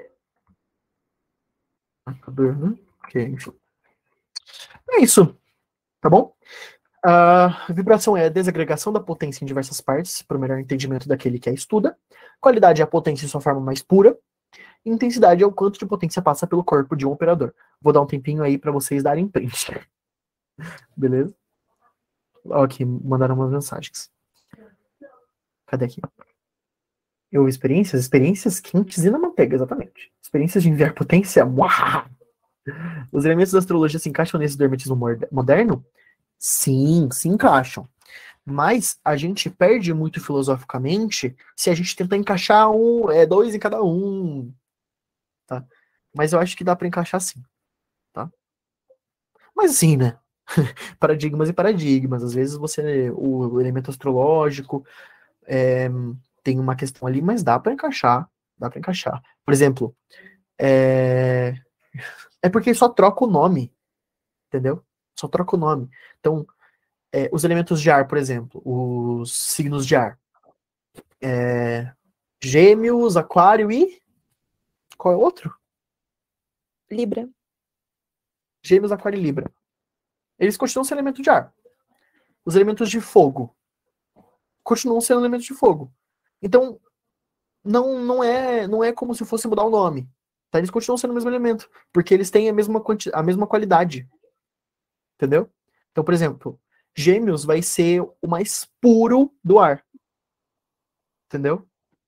Marcador, né? Ok, enfim. É isso, tá bom? A vibração é a desagregação da potência em diversas partes, para o melhor entendimento daquele que a estuda. Qualidade é a potência em sua forma mais pura. Intensidade é o quanto de potência passa pelo corpo de um operador. Vou dar um tempinho aí para vocês darem print. Beleza? Ó, aqui, mandaram umas mensagens. Cadê aqui? Eu experiências? Experiências quentes e na manteiga, exatamente. Experiências de enviar potência? Uau! Os elementos da astrologia se encaixam nesse do hermetismo moderno? Sim, se encaixam. Mas a gente perde muito filosoficamente se a gente tentar encaixar um, é, dois em cada um. Tá? Mas eu acho que dá para encaixar sim. Tá? Mas assim, né? Paradigmas e paradigmas. Às vezes você, o, o elemento astrológico é, tem uma questão ali, mas dá para encaixar. Dá para encaixar. Por exemplo, é... é porque só troca o nome. Entendeu? Só troca o nome. Então, é, os elementos de ar, por exemplo, os signos de ar. É, Gêmeos, Aquário e... Qual é o outro? Libra. Gêmeos, Aquário e Libra. Eles continuam sendo elementos de ar. Os elementos de fogo continuam sendo elementos de fogo. Então, não, não, é, não é como se fosse mudar o nome. Tá? Eles continuam sendo o mesmo elemento, porque eles têm a mesma, quanti a mesma qualidade. Entendeu? Então, por exemplo, Gêmeos vai ser o mais puro do ar. Entendeu?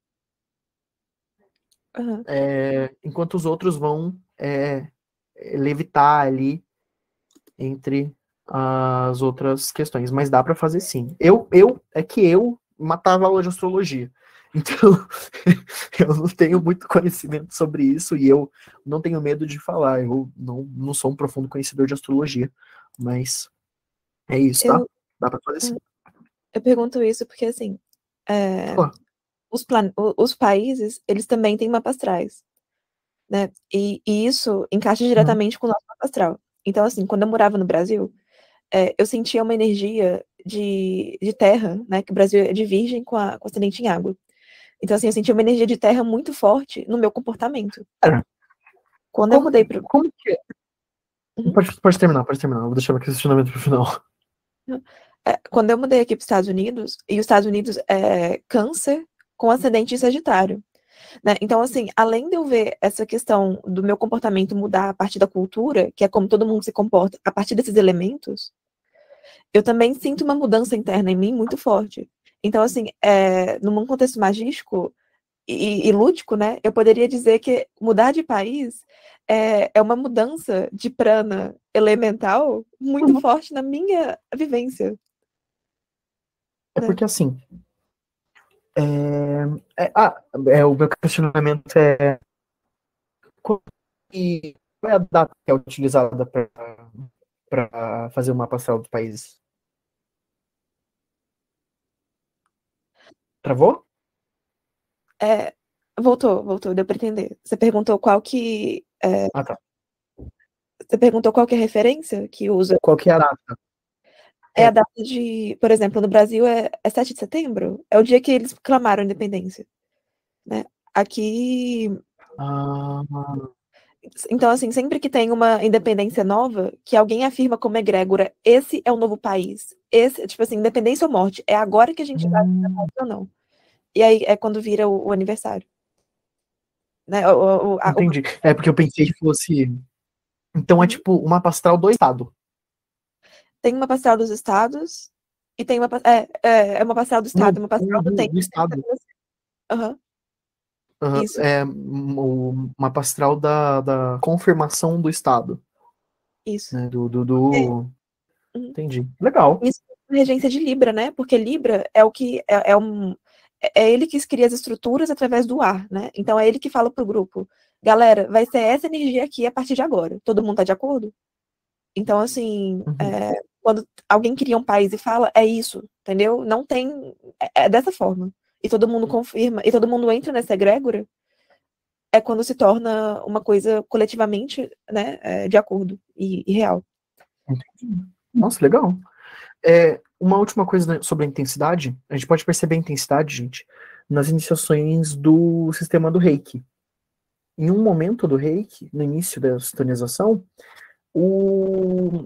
Uhum. É, enquanto os outros vão é, levitar ali entre as outras questões. Mas dá para fazer sim. Eu, eu, é que eu matava a aula de astrologia. Então, eu não tenho muito conhecimento sobre isso e eu não tenho medo de falar. Eu não, não sou um profundo conhecedor de astrologia. Mas é isso, tá? Eu, Dá para fazer sim. eu pergunto isso porque, assim, é, Pô. os, plan os países, eles também têm mapas astrais, né? E, e isso encaixa diretamente uhum. com o nosso mapa astral. Então, assim, quando eu morava no Brasil, é, eu sentia uma energia de, de terra, né? Que o Brasil é de virgem com, a, com ascendente em água. Então, assim, eu sentia uma energia de terra muito forte no meu comportamento. É. Quando como, eu mudei pro... Como que é? Uhum. Pode, pode terminar, pode terminar. Eu vou deixar meu questionamento pro final. É, quando eu mudei aqui para os Estados Unidos, e os Estados Unidos é câncer com ascendente em Sagitário. Né? Então, assim, além de eu ver essa questão do meu comportamento mudar a partir da cultura, que é como todo mundo se comporta a partir desses elementos, eu também sinto uma mudança interna em mim muito forte. Então, assim, é, num contexto magístico e, e lúdico, né, eu poderia dizer que mudar de país é, é uma mudança de prana elemental muito uhum. forte na minha vivência. É né? Porque, assim, é, é, ah, é, o meu questionamento é qual é a data que é utilizada para fazer o mapa astral dos países? Travou? É, voltou, voltou, deu para entender. Você perguntou qual que... É, ah, tá. Você perguntou qual que é a referência que usa? Qual que é a data? É, é a data de... Por exemplo, no Brasil é, é sete de setembro? É o dia que eles clamaram a independência. Né? Aqui... Ah... Então, assim, sempre que tem uma independência nova, que alguém afirma como egrégora, esse é o novo país. Esse, tipo assim, independência ou morte. É agora que a gente vai hum... ou não. E aí é quando vira o, o aniversário. Né? O, o, a, Entendi. o... É porque eu pensei que fosse... Então é tipo uma mapa astral do estado. Tem uma astral dos estados e tem uma... É, é, é uma astral do estado, Não, uma astral do, do, tempo. do estado. Aham. Uhum. Isso. É o mapa astral da, da confirmação do estado. Isso. Né? Do, do, do... É. Uhum. Entendi. Legal. Isso é regência de Libra, né? Porque Libra é o que é, é um é ele que cria as estruturas através do ar, né? Então é ele que fala pro grupo, galera, vai ser essa energia aqui a partir de agora. Todo mundo tá de acordo? Então, assim, uhum. é, quando alguém cria um país e fala, é isso, entendeu? Não tem... É, é dessa forma. E todo mundo confirma, e todo mundo entra nessa egrégora, é quando se torna uma coisa coletivamente, né, é, de acordo e, e real. Entendi. Nossa, legal. É, uma última coisa sobre a intensidade, a gente pode perceber a intensidade, gente, nas iniciações do sistema do Reiki. Em um momento do Reiki, no início da sintonização, o,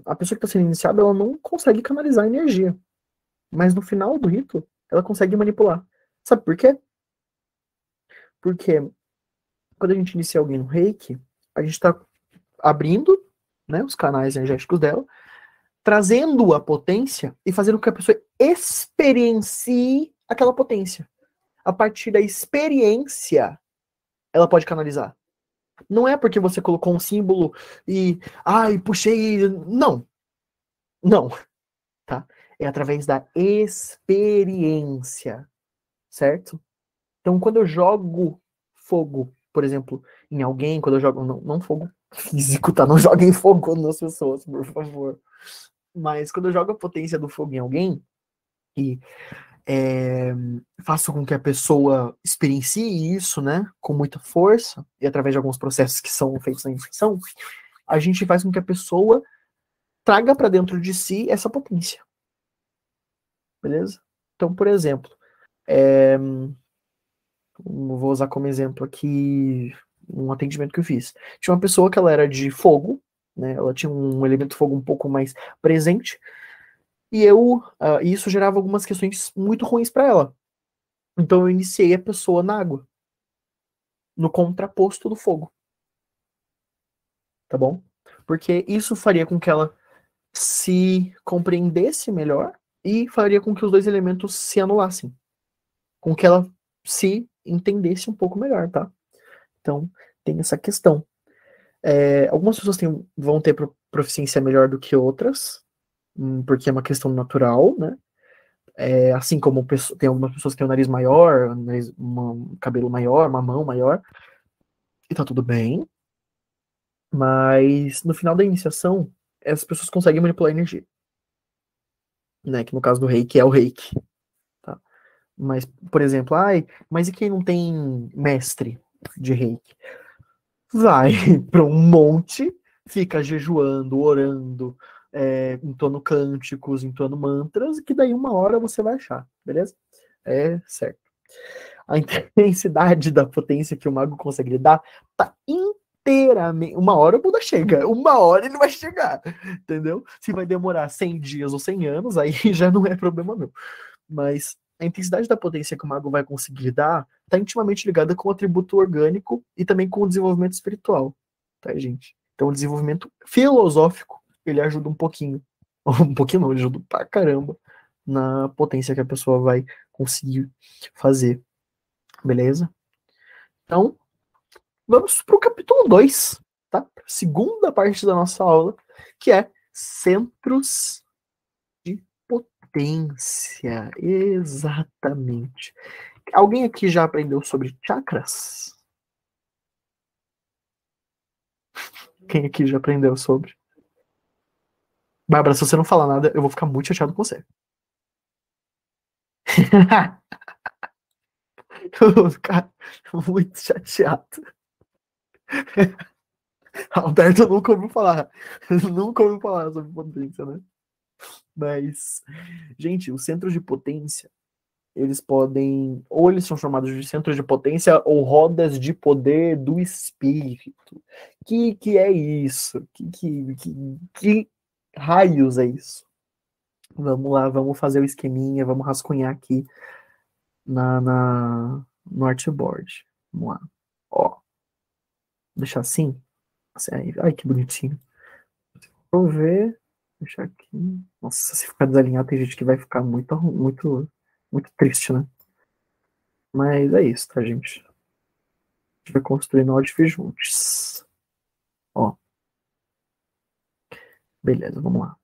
a pessoa que está sendo iniciada, ela não consegue canalizar energia. Mas no final do rito, ela consegue manipular. Sabe por quê? Porque quando a gente inicia alguém no reiki, a gente está abrindo, né, os canais energéticos dela, trazendo a potência e fazendo com que a pessoa experiencie aquela potência. A partir da experiência, ela pode canalizar. Não é porque você colocou um símbolo e, ai, puxei. Não. Não. Tá? É através da experiência. Certo? Então, quando eu jogo fogo, por exemplo, em alguém, quando eu jogo. Não, não fogo físico, tá? Não joguem fogo nas pessoas, por favor. Mas quando eu jogo a potência do fogo em alguém e é, faço com que a pessoa experiencie isso, né, com muita força, e através de alguns processos que são feitos na intuição, a gente faz com que a pessoa traga para dentro de si essa potência. Beleza? Então, por exemplo, é, vou usar como exemplo aqui um atendimento que eu fiz. Tinha uma pessoa que ela era de fogo, né, ela tinha um elemento fogo um pouco mais presente, e eu, uh, isso gerava algumas questões muito ruins para ela. Então eu iniciei a pessoa na água, no contraposto do fogo. Tá bom? Porque isso faria com que ela se compreendesse melhor e faria com que os dois elementos se anulassem. Com que ela se entendesse um pouco melhor, tá? Então, tem essa questão. É, algumas pessoas têm, vão ter proficiência melhor do que outras, porque é uma questão natural, né? É, assim como tem algumas pessoas que têm um nariz maior, um, nariz, um cabelo maior, uma mão maior, e tá tudo bem. Mas no final da iniciação, as pessoas conseguem manipular a energia. Né? Que no caso do reiki é o reiki. Tá? Mas, por exemplo, ai, mas e quem não tem mestre de reiki? Vai para um monte, fica jejuando, orando, é, entoando cânticos, entoando mantras, que daí uma hora você vai achar, beleza? É certo. A intensidade da potência que o mago consegue lhe dar tá inteiramente. Uma hora o Buda chega, uma hora ele vai chegar, entendeu? Se vai demorar cem dias ou cem anos, aí já não é problema meu. Mas a intensidade da potência que o mago vai conseguir dar está intimamente ligada com o atributo orgânico e também com o desenvolvimento espiritual, tá, gente? Então o desenvolvimento filosófico, ele ajuda um pouquinho. Um pouquinho não, ele ajuda pra caramba na potência que a pessoa vai conseguir fazer. Beleza? Então, vamos para o capítulo dois, tá? Segunda parte da nossa aula, que é centros de potência. Exatamente. Alguém aqui já aprendeu sobre chakras? Quem aqui já aprendeu sobre? Bárbara, se você não falar nada, eu vou ficar muito chateado com você. Eu vou ficar muito chateado. Alberto nunca ouviu falar. Nunca ouviu falar sobre potência, né? Mas, gente, os centros de potência, eles podem, ou eles são chamados de centros de potência ou rodas de poder do espírito. Que que é isso? Que, que, que, que raios é isso? Vamos lá, vamos fazer o esqueminha, vamos rascunhar aqui na, na, no artboard. Vamos lá. Ó, deixar assim. Ai, que bonitinho. Vou ver. Deixar aqui. Nossa, se ficar desalinhado, tem gente que vai ficar muito, muito, muito triste, né? Mas é isso, tá, gente? A gente vai construindo outfits juntos. Ó. Beleza, vamos lá.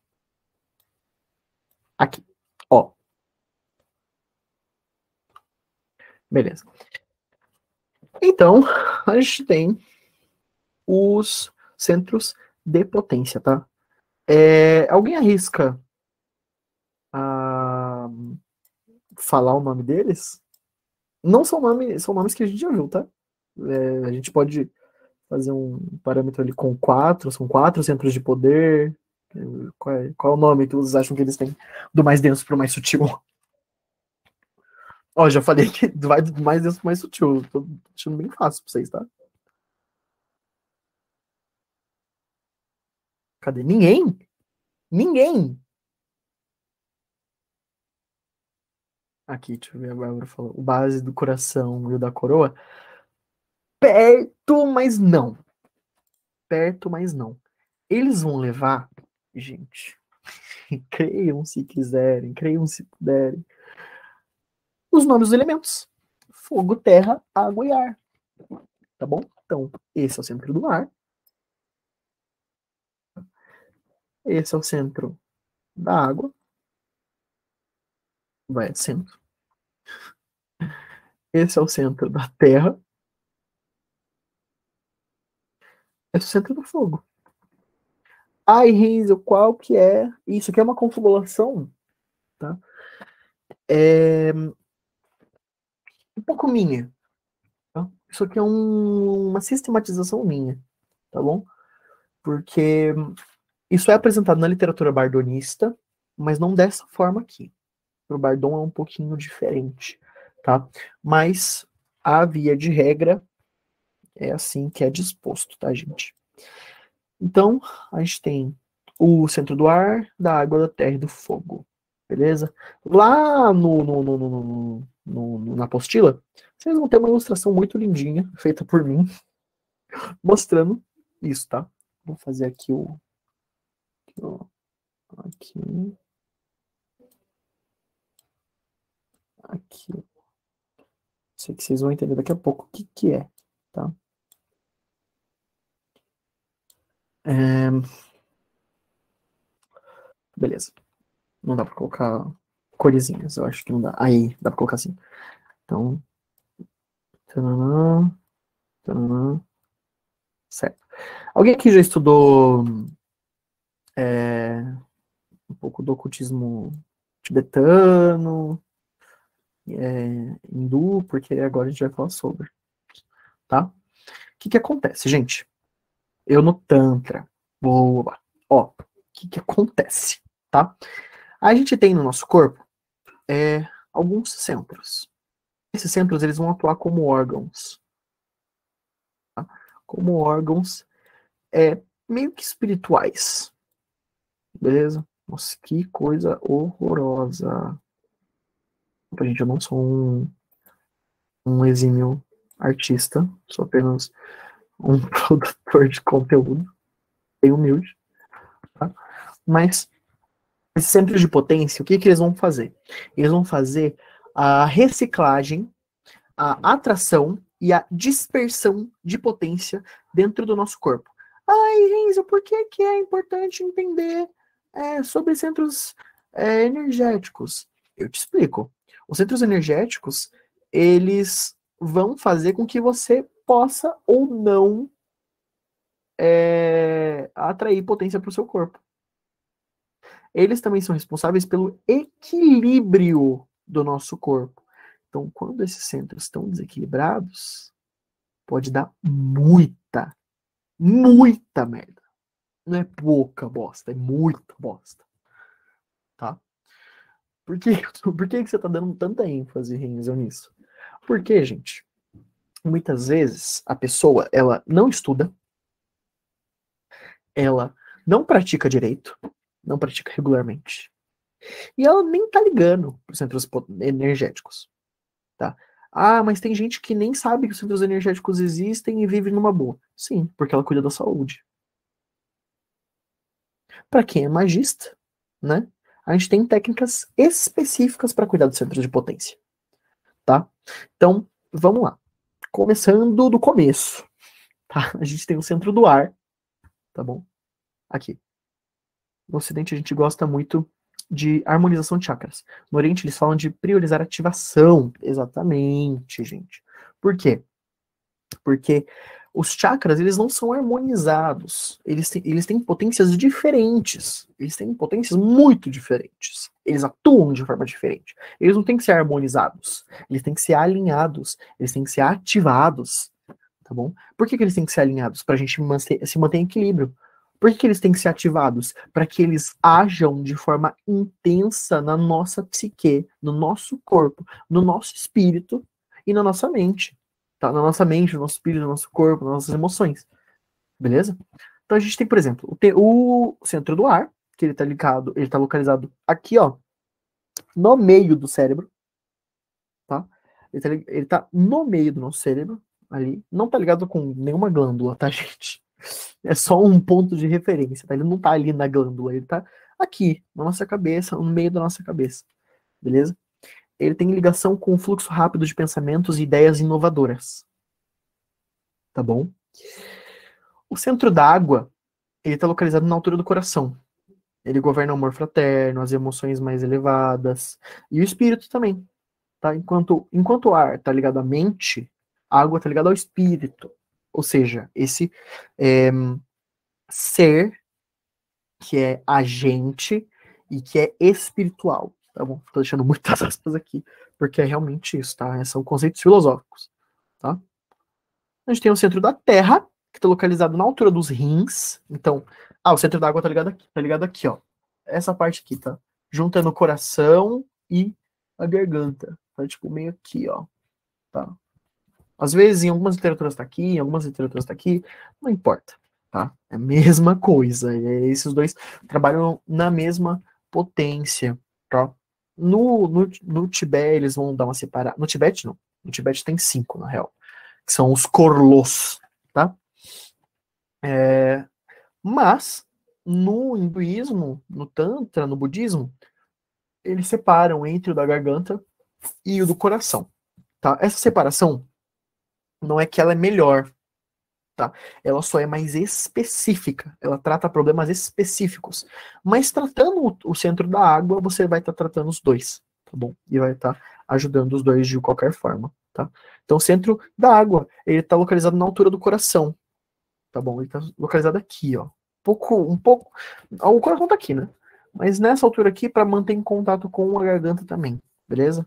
Aqui. Ó. Beleza. Então, a gente tem os centros de potência, tá? É, alguém arrisca a falar o nome deles? Não são nomes, são nomes que a gente já viu, tá? É, a gente pode fazer um parâmetro ali com quatro, são quatro centros de poder. Qual é, qual é o nome que vocês acham que eles têm? Do mais denso pro mais sutil. Ó, já falei que vai do mais denso pro mais sutil. Tô deixando bem fácil pra vocês, tá? Cadê? Ninguém? Ninguém. Aqui, deixa eu ver, a Bárbara falou. O base do coração e o da coroa. Perto, mas não. Perto, mas não. Eles vão levar, gente, creiam se quiserem, creiam se puderem, os nomes dos elementos. Fogo, terra, água e ar. Tá bom? Então, esse é o centro do ar. Esse é o centro da água. Vai, centro. Esse é o centro da terra. Esse é o centro do fogo. Ai, Renzo, qual que é? Isso aqui é uma configuração, tá? É um pouco minha. Tá? Isso aqui é um, uma sistematização minha, tá bom? Porque isso é apresentado na literatura bardonista, mas não dessa forma aqui. O Bardon é um pouquinho diferente, tá? Mas a via de regra é assim que é disposto, tá, gente? Então, a gente tem o centro do ar, da água, da terra e do fogo, beleza? Lá no, no, no, no, no, na apostila, vocês vão ter uma ilustração muito lindinha, feita por mim, mostrando isso, tá? Vou fazer aqui o... Aqui... Aqui. Sei que vocês vão entender daqui a pouco o que que é, tá? É... Beleza. Não dá pra colocar coresinhas, eu acho que não dá. Aí, dá pra colocar assim. Então... Tananã, tananã. Certo. Alguém aqui já estudou é, um pouco do ocultismo tibetano, é, hindu, porque agora a gente vai falar sobre, tá? O que que acontece, gente? Eu no Tantra, boa, ó, o que que acontece, tá? A gente tem no nosso corpo é, alguns centros. Esses centros, eles vão atuar como órgãos, tá? Como órgãos é, meio que espirituais, beleza? Nossa, que coisa horrorosa. Gente, eu não sou um, um exímio artista, sou apenas um produtor de conteúdo, bem humilde, tá? Mas esses centros de potência, o que que eles vão fazer? Eles vão fazer a reciclagem, a atração e a dispersão de potência dentro do nosso corpo. Ai, Renzo, por que que é importante entender é, sobre centros é, energéticos? Eu te explico. Os centros energéticos, eles vão fazer com que você possa ou não é, atrair potência para o seu corpo. Eles também são responsáveis pelo equilíbrio do nosso corpo. Então, quando esses centros estão desequilibrados, pode dar muita, muita merda. Não é pouca bosta, é muita bosta. Tá? Por que, por que você tá dando tanta ênfase, Renzo, nisso? Porque, gente, muitas vezes a pessoa, ela não estuda, ela não pratica direito, não pratica regularmente, e ela nem tá ligando para os centros energéticos, tá? Ah, mas tem gente que nem sabe que os centros energéticos existem e vive numa boa. Sim, porque ela cuida da saúde. Para quem é magista, né? A gente tem técnicas específicas para cuidar do centro de potência, tá? Então, vamos lá. Começando do começo, tá? A gente tem o centro do ar, tá bom? Aqui. No Ocidente a gente gosta muito de harmonização de chakras. No Oriente eles falam de priorizar ativação. Exatamente, gente. Por quê? Porque os chakras, eles não são harmonizados. Eles têm, eles têm potências diferentes. Eles têm potências muito diferentes. Eles atuam de forma diferente. Eles não têm que ser harmonizados. Eles têm que ser alinhados. Eles têm que ser ativados. Tá bom? Por que, que eles têm que ser alinhados? Para a gente manter, se manter em equilíbrio. Por que, que eles têm que ser ativados? Para que eles ajam de forma intensa na nossa psique, no nosso corpo, no nosso espírito e na nossa mente. Tá? Na nossa mente, no nosso espírito, no nosso corpo, nas nossas emoções. Beleza? Então a gente tem, por exemplo, o, te, o centro do ar, que ele tá ligado, ele tá localizado aqui, ó, no meio do cérebro, tá? Ele tá, ele tá no meio do nosso cérebro, ali. Não tá ligado com nenhuma glândula, tá, gente? É só um ponto de referência, tá? Ele não tá ali na glândula, ele tá aqui, na nossa cabeça, no meio da nossa cabeça, beleza? Ele tem ligação com o fluxo rápido de pensamentos e ideias inovadoras, tá bom? O centro da água, ele tá localizado na altura do coração. Ele governa o amor fraterno, as emoções mais elevadas e o espírito também, tá? Enquanto, enquanto o ar tá ligado à mente, a água tá ligada ao espírito. Ou seja, esse é, ser que é agente e que é espiritual, tá bom? Tô deixando muitas aspas aqui, porque é realmente isso, tá? São conceitos filosóficos, tá? A gente tem o centro da Terra, que está localizado na altura dos rins. Então, ah, o centro da água tá ligado aqui, tá ligado aqui, ó. Essa parte aqui, tá? Juntando o coração e a garganta. Tá tipo meio aqui, ó. Tá? Às vezes, em algumas literaturas tá aqui, em algumas literaturas tá aqui, não importa, tá? É a mesma coisa. E esses dois trabalham na mesma potência, tá? No, no, no Tibete, eles vão dar uma separada. No Tibete, não. No Tibete tem cinco, na real. Que são os Corlos, tá? É, mas, no hinduísmo, no Tantra, no budismo, eles separam entre o da garganta e o do coração, tá? Essa separação não é que ela é melhor, tá? Ela só é mais específica. Ela trata problemas específicos. Mas tratando o, o centro da água, você vai estar tá tratando os dois, tá bom? E vai estar tá ajudando os dois de qualquer forma, tá? Então, o centro da água, ele está localizado na altura do coração, tá bom? Ele está localizado aqui, ó. Um pouco, um pouco. O coração tá aqui, né? Mas nessa altura aqui, para manter em contato com a garganta também, beleza?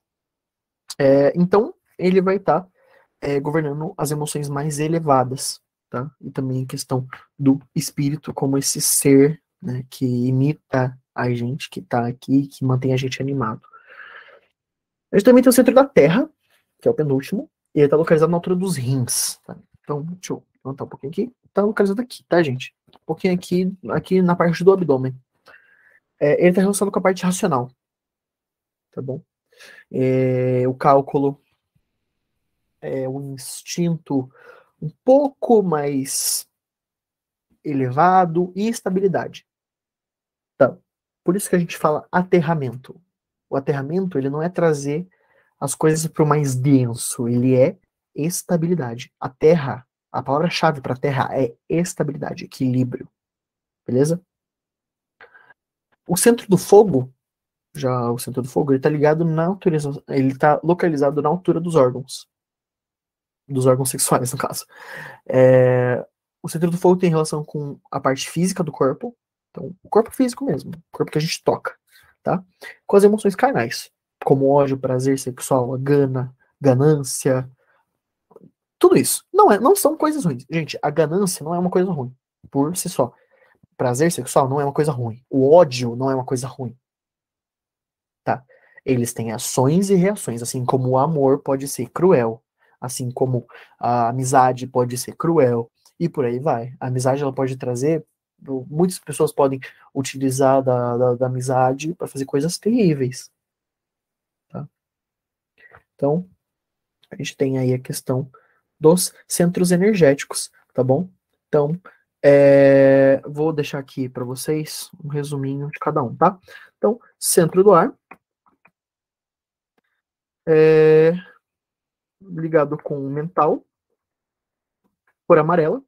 É, então, ele vai estar tá, é, governando as emoções mais elevadas, tá? E também a questão do espírito como esse ser, né, que imita a gente, que tá aqui, que mantém a gente animado. A gente também tem o centro da Terra, que é o penúltimo, e ele tá localizado na altura dos rins, tá? Então, deixa eu levantar um pouquinho aqui. Tá localizado aqui, tá, gente? Um pouquinho aqui, aqui na parte do abdômen. É, ele tá relacionado com a parte racional, tá bom? É, o cálculo, é, o instinto um pouco mais elevado e estabilidade. Tá? Por isso que a gente fala aterramento. O aterramento, ele não é trazer as coisas para o mais denso, ele é estabilidade. A terra, a palavra-chave para terra é estabilidade, equilíbrio. Beleza? O centro do fogo, já o centro do fogo, ele tá ligado na altura, ele tá localizado na altura dos órgãos. Dos órgãos sexuais, no caso. É, o centro do fogo tem relação com a parte física do corpo, então, o corpo físico mesmo, o corpo que a gente toca, tá? Com as emoções carnais, como ódio, prazer sexual, a gana, ganância, tudo isso. Não, é, não são coisas ruins. Gente, a ganância não é uma coisa ruim, por si só. Prazer sexual não é uma coisa ruim. O ódio não é uma coisa ruim, tá? Eles têm ações e reações, assim como o amor pode ser cruel, assim como a amizade pode ser cruel, e por aí vai. A amizade ela pode trazer, muitas pessoas podem utilizar da, da, da amizade para fazer coisas terríveis, tá? Então, a gente tem aí a questão dos centros energéticos, tá bom? Então, é, vou deixar aqui para vocês um resuminho de cada um, tá? Então, centro do ar, é, ligado com o mental, cor amarela,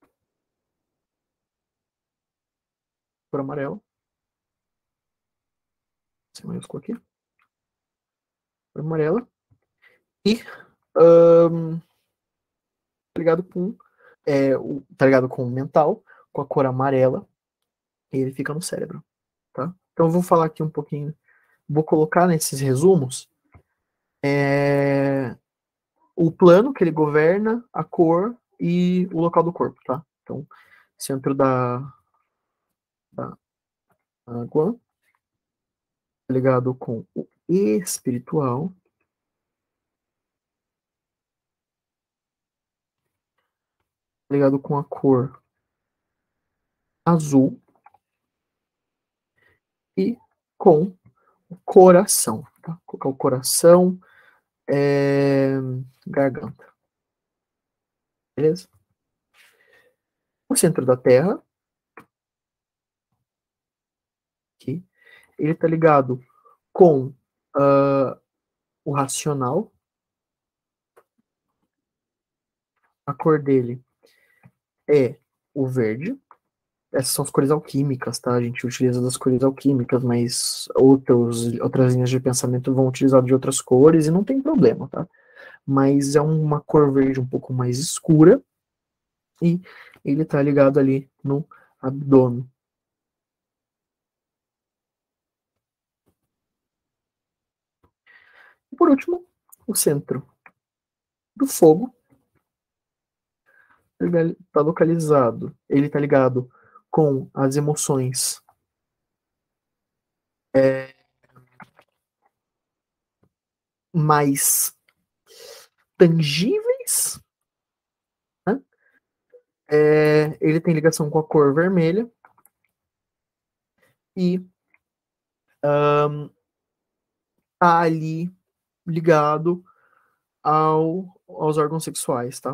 cor amarela, sem maiúsculo aqui, cor amarela, e um, tá ligado com, é, o, tá ligado com o mental, com a cor amarela, e ele fica no cérebro, tá? Então eu vou falar aqui um pouquinho, vou colocar nesses resumos é, o plano que ele governa, a cor e o local do corpo, tá? Então, centro da, da água, ligado com o espiritual, ligado com a cor azul, e com o coração. Tá? Vou colocar o coração, é, garganta. Beleza? O centro da Terra, aqui, ele está ligado com uh, o racional. A cor dele é o verde. Essas são as cores alquímicas, tá? A gente utiliza das cores alquímicas, mas outros, outras linhas de pensamento vão utilizar de outras cores e não tem problema, tá? Mas é uma cor verde um pouco mais escura e ele tá ligado ali no abdômen. E por último, o centro do fogo está localizado, ele está ligado com as emoções é, mais tangíveis, né? É, ele tem ligação com a cor vermelha e um, tá ali ligado ao, aos órgãos sexuais, tá?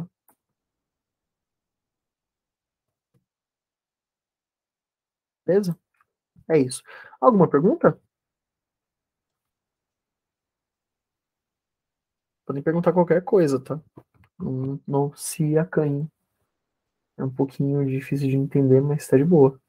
Beleza? É isso. Alguma pergunta? Podem perguntar qualquer coisa, tá? Não, não se acanhe. É um pouquinho difícil de entender, mas tá de boa.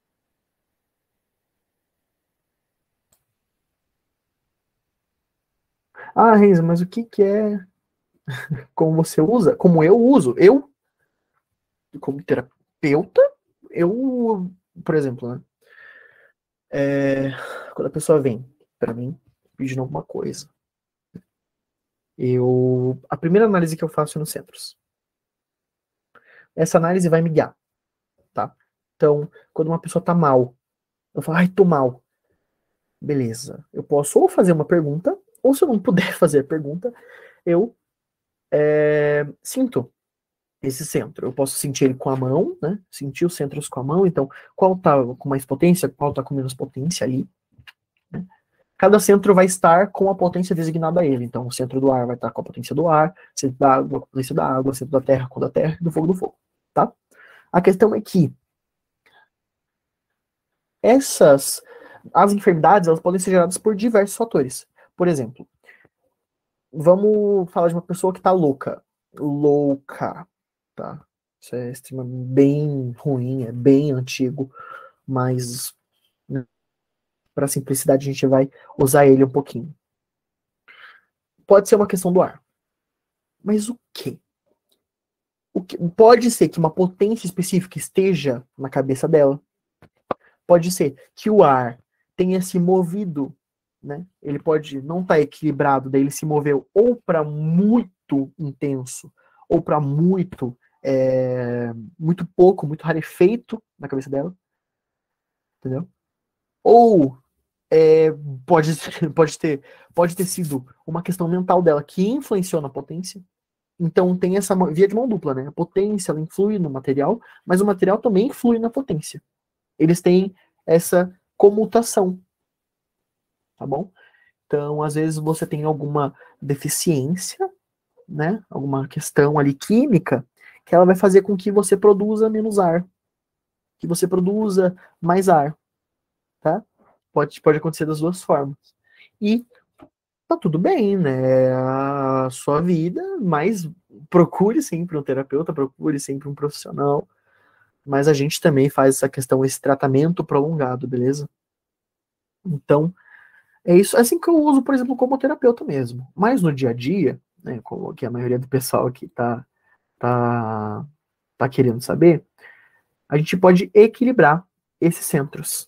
Ah, Renzo, mas o que que é... Como você usa? Como eu uso? Eu, como terapeuta, eu, por exemplo, né? É, quando a pessoa vem pra mim pedindo alguma coisa, eu... A primeira análise que eu faço é nos centros. Essa análise vai me guiar, tá? Então, quando uma pessoa tá mal, eu falo, ai, tô mal. Beleza. Eu posso ou fazer uma pergunta, ou se eu não puder fazer a pergunta, eu é, sinto esse centro. Eu posso sentir ele com a mão, né? Sentir os centros com a mão. Então, qual tá com mais potência, qual tá com menos potência ali. Né? Cada centro vai estar com a potência designada a ele. Então, o centro do ar vai estar com a potência do ar, o centro da água com a potência da água, o centro da terra com a da terra, e do fogo do fogo. Tá? A questão é que essas, as enfermidades, elas podem ser geradas por diversos fatores. Por exemplo, vamos falar de uma pessoa que tá louca. Louca, tá? Isso é extremamente bem ruim, é bem antigo, mas né, para simplicidade a gente vai usar ele um pouquinho. Pode ser uma questão do ar. Mas o quê? O que? Pode ser que uma potência específica esteja na cabeça dela. Pode ser que o ar tenha se movido, né? Ele pode não estar tá equilibrado, daí ele se moveu ou para muito intenso, ou para muito, é, muito pouco, muito rarefeito na cabeça dela, entendeu? Ou é, pode, pode, ter, pode ter sido uma questão mental dela que influenciou na potência. Então tem essa via de mão dupla, né? A potência ela influi no material, mas o material também influi na potência. Eles têm essa comutação, tá bom? Então, às vezes você tem alguma deficiência, né? Alguma questão ali química, que ela vai fazer com que você produza menos ar, que você produza mais ar, tá? Pode, pode acontecer das duas formas. E tá tudo bem, né? A sua vida, mas procure sempre um terapeuta, procure sempre um profissional. Mas a gente também faz essa questão, esse tratamento prolongado, beleza? Então, é isso, assim que eu uso, por exemplo, como terapeuta mesmo. Mas no dia a dia, né, como que a maioria do pessoal aqui tá, tá, tá querendo saber, a gente pode equilibrar esses centros,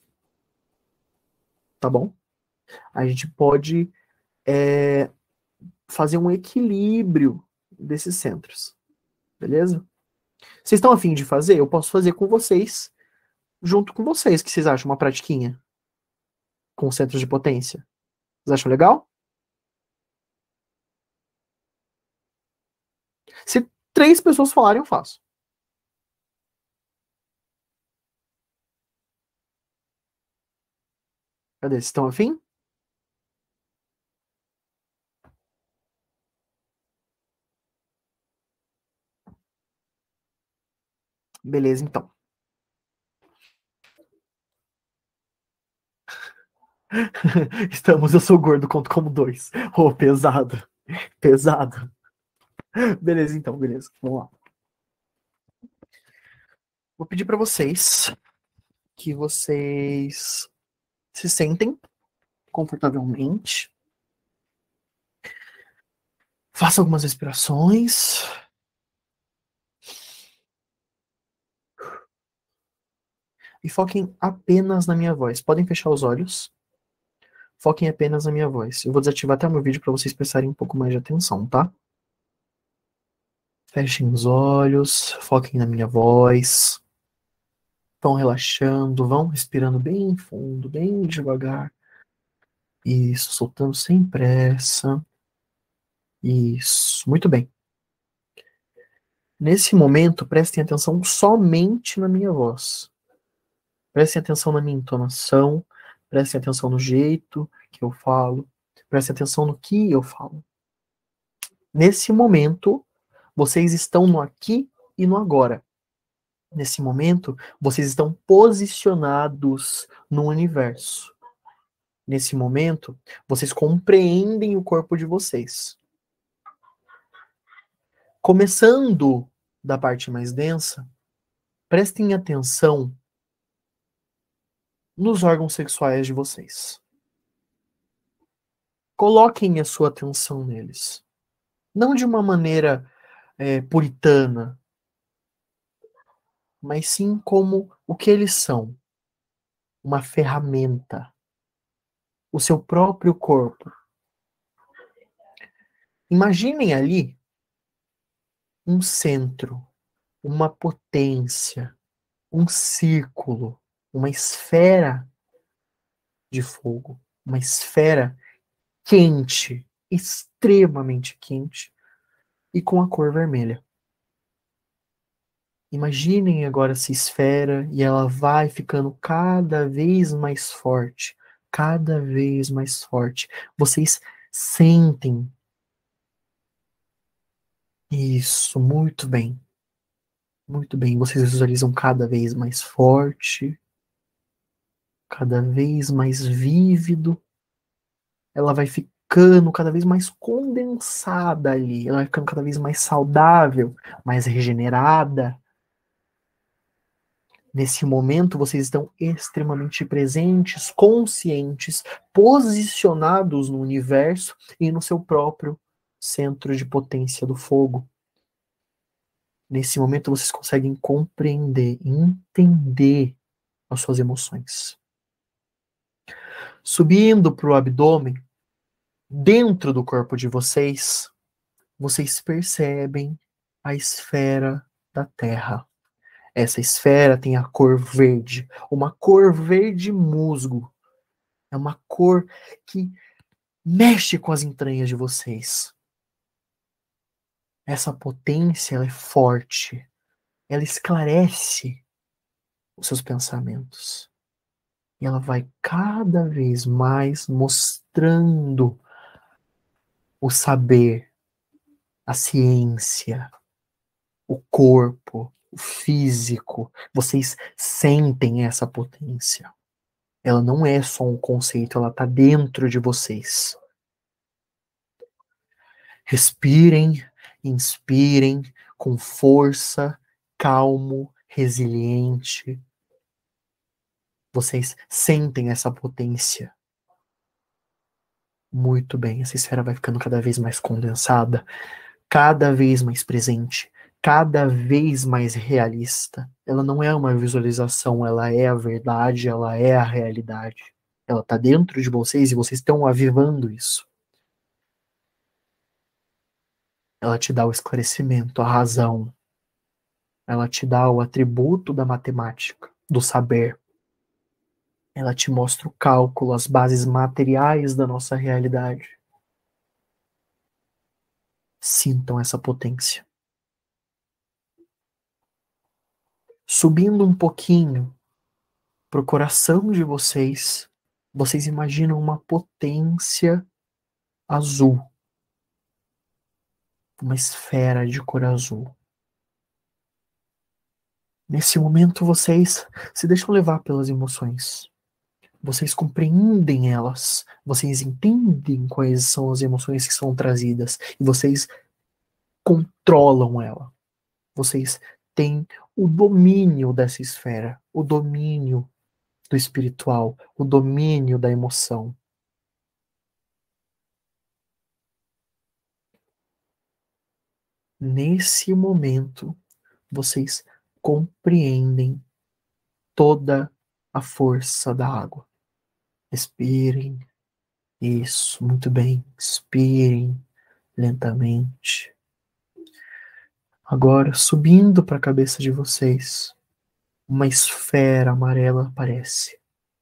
tá bom? A gente pode é, fazer um equilíbrio desses centros, beleza? Vocês estão a fim de fazer? Eu posso fazer com vocês, junto com vocês. O que vocês acham? Uma pratiquinha com centros de potência? Vocês acham legal? Se três pessoas falarem, eu faço. Cadê? Vocês estão afim? Beleza, então. Estamos, eu sou gordo, conto como dois. Oh, pesado. Pesado. Beleza, então, beleza. Vamos lá. Vou pedir para vocês que vocês se sentem confortavelmente. Faça algumas respirações. E foquem apenas na minha voz. Podem fechar os olhos. Foquem apenas na minha voz. Eu vou desativar até o meu vídeo para vocês prestarem um pouco mais de atenção, tá? Fechem os olhos, foquem na minha voz. Vão relaxando, vão respirando bem fundo, bem devagar. Isso, soltando sem pressa. Isso, muito bem. Nesse momento, prestem atenção somente na minha voz. Prestem atenção na minha entonação, prestem atenção no jeito que eu falo, prestem atenção no que eu falo. Nesse momento, vocês estão no aqui e no agora. Nesse momento, vocês estão posicionados no universo. Nesse momento, vocês compreendem o corpo de vocês. Começando da parte mais densa, prestem atenção nos órgãos sexuais de vocês. Coloquem a sua atenção neles. Não de uma maneira é, puritana, mas sim como o que eles são. Uma ferramenta. O seu próprio corpo. Imaginem ali um centro, uma potência, um círculo, uma esfera de fogo, uma esfera quente, extremamente quente, e com a cor vermelha. Imaginem agora essa esfera e ela vai ficando cada vez mais forte, cada vez mais forte. Vocês sentem isso, muito bem. Muito bem, vocês visualizam cada vez mais forte, cada vez mais vívido. Ela vai ficando cada vez mais condensada ali. Ela vai ficando cada vez mais saudável, mais regenerada. Nesse momento, vocês estão extremamente presentes, conscientes, posicionados no universo e no seu próprio centro de potência do fogo. Nesse momento, vocês conseguem compreender, entender as suas emoções. Subindo para o abdômen, dentro do corpo de vocês, vocês percebem a esfera da Terra. Essa esfera tem a cor verde, uma cor verde musgo. É uma cor que mexe com as entranhas de vocês. Essa potência ela é forte. Ela esclarece os seus pensamentos. E ela vai cada vez mais mostrando o saber, a ciência, o corpo, o físico. Vocês sentem essa potência. Ela não é só um conceito, ela está dentro de vocês. Respirem, inspirem com força, calmo, resiliente. Vocês sentem essa potência. Muito bem, essa esfera vai ficando cada vez mais condensada, cada vez mais presente, cada vez mais realista. Ela não é uma visualização, ela é a verdade, ela é a realidade. Ela está dentro de vocês e vocês estão avivando isso. Ela te dá o esclarecimento, a razão. Ela te dá o atributo da matemática, do saber. Ela te mostra o cálculo, as bases materiais da nossa realidade. Sintam essa potência. Subindo um pouquinho para o coração de vocês, vocês imaginam uma potência azul. Uma esfera de cor azul. Nesse momento, vocês se deixam levar pelas emoções. Vocês compreendem elas. Vocês entendem quais são as emoções que são trazidas. E vocês controlam ela. Vocês têm o domínio dessa esfera. O domínio do espiritual. O domínio da emoção. Nesse momento, vocês compreendem toda a força da água. Respirem. Isso, muito bem. Expirem lentamente. Agora, subindo para a cabeça de vocês, uma esfera amarela aparece.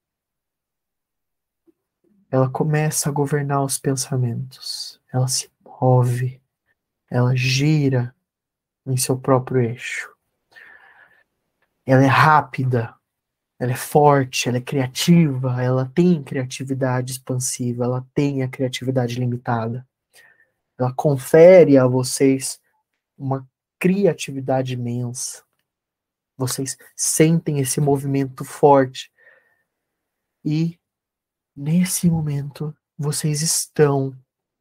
Ela começa a governar os pensamentos. Ela se move. Ela gira em seu próprio eixo. Ela é rápida. Ela é forte, ela é criativa, ela tem criatividade expansiva, ela tem a criatividade limitada. Ela confere a vocês uma criatividade imensa. Vocês sentem esse movimento forte. E, nesse momento, vocês estão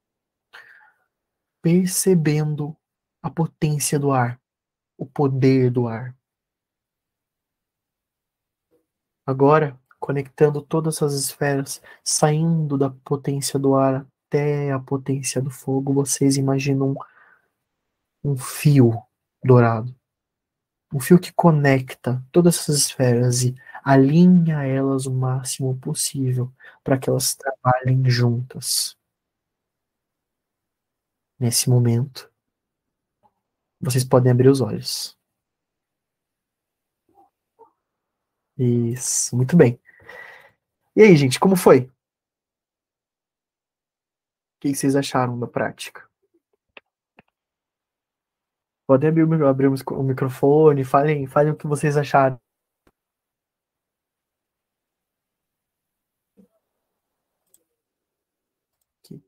percebendo a potência do ar, o poder do ar. Agora, conectando todas essas esferas, saindo da potência do ar até a potência do fogo, vocês imaginam um, um fio dourado. Um fio que conecta todas essas esferas e alinha elas o máximo possível para que elas trabalhem juntas. Nesse momento, vocês podem abrir os olhos. Isso, muito bem. E aí, gente, como foi? O que vocês acharam da prática? Podem abrir, o- abrir o microfone, falem, falem o que vocês acharam. Aqui.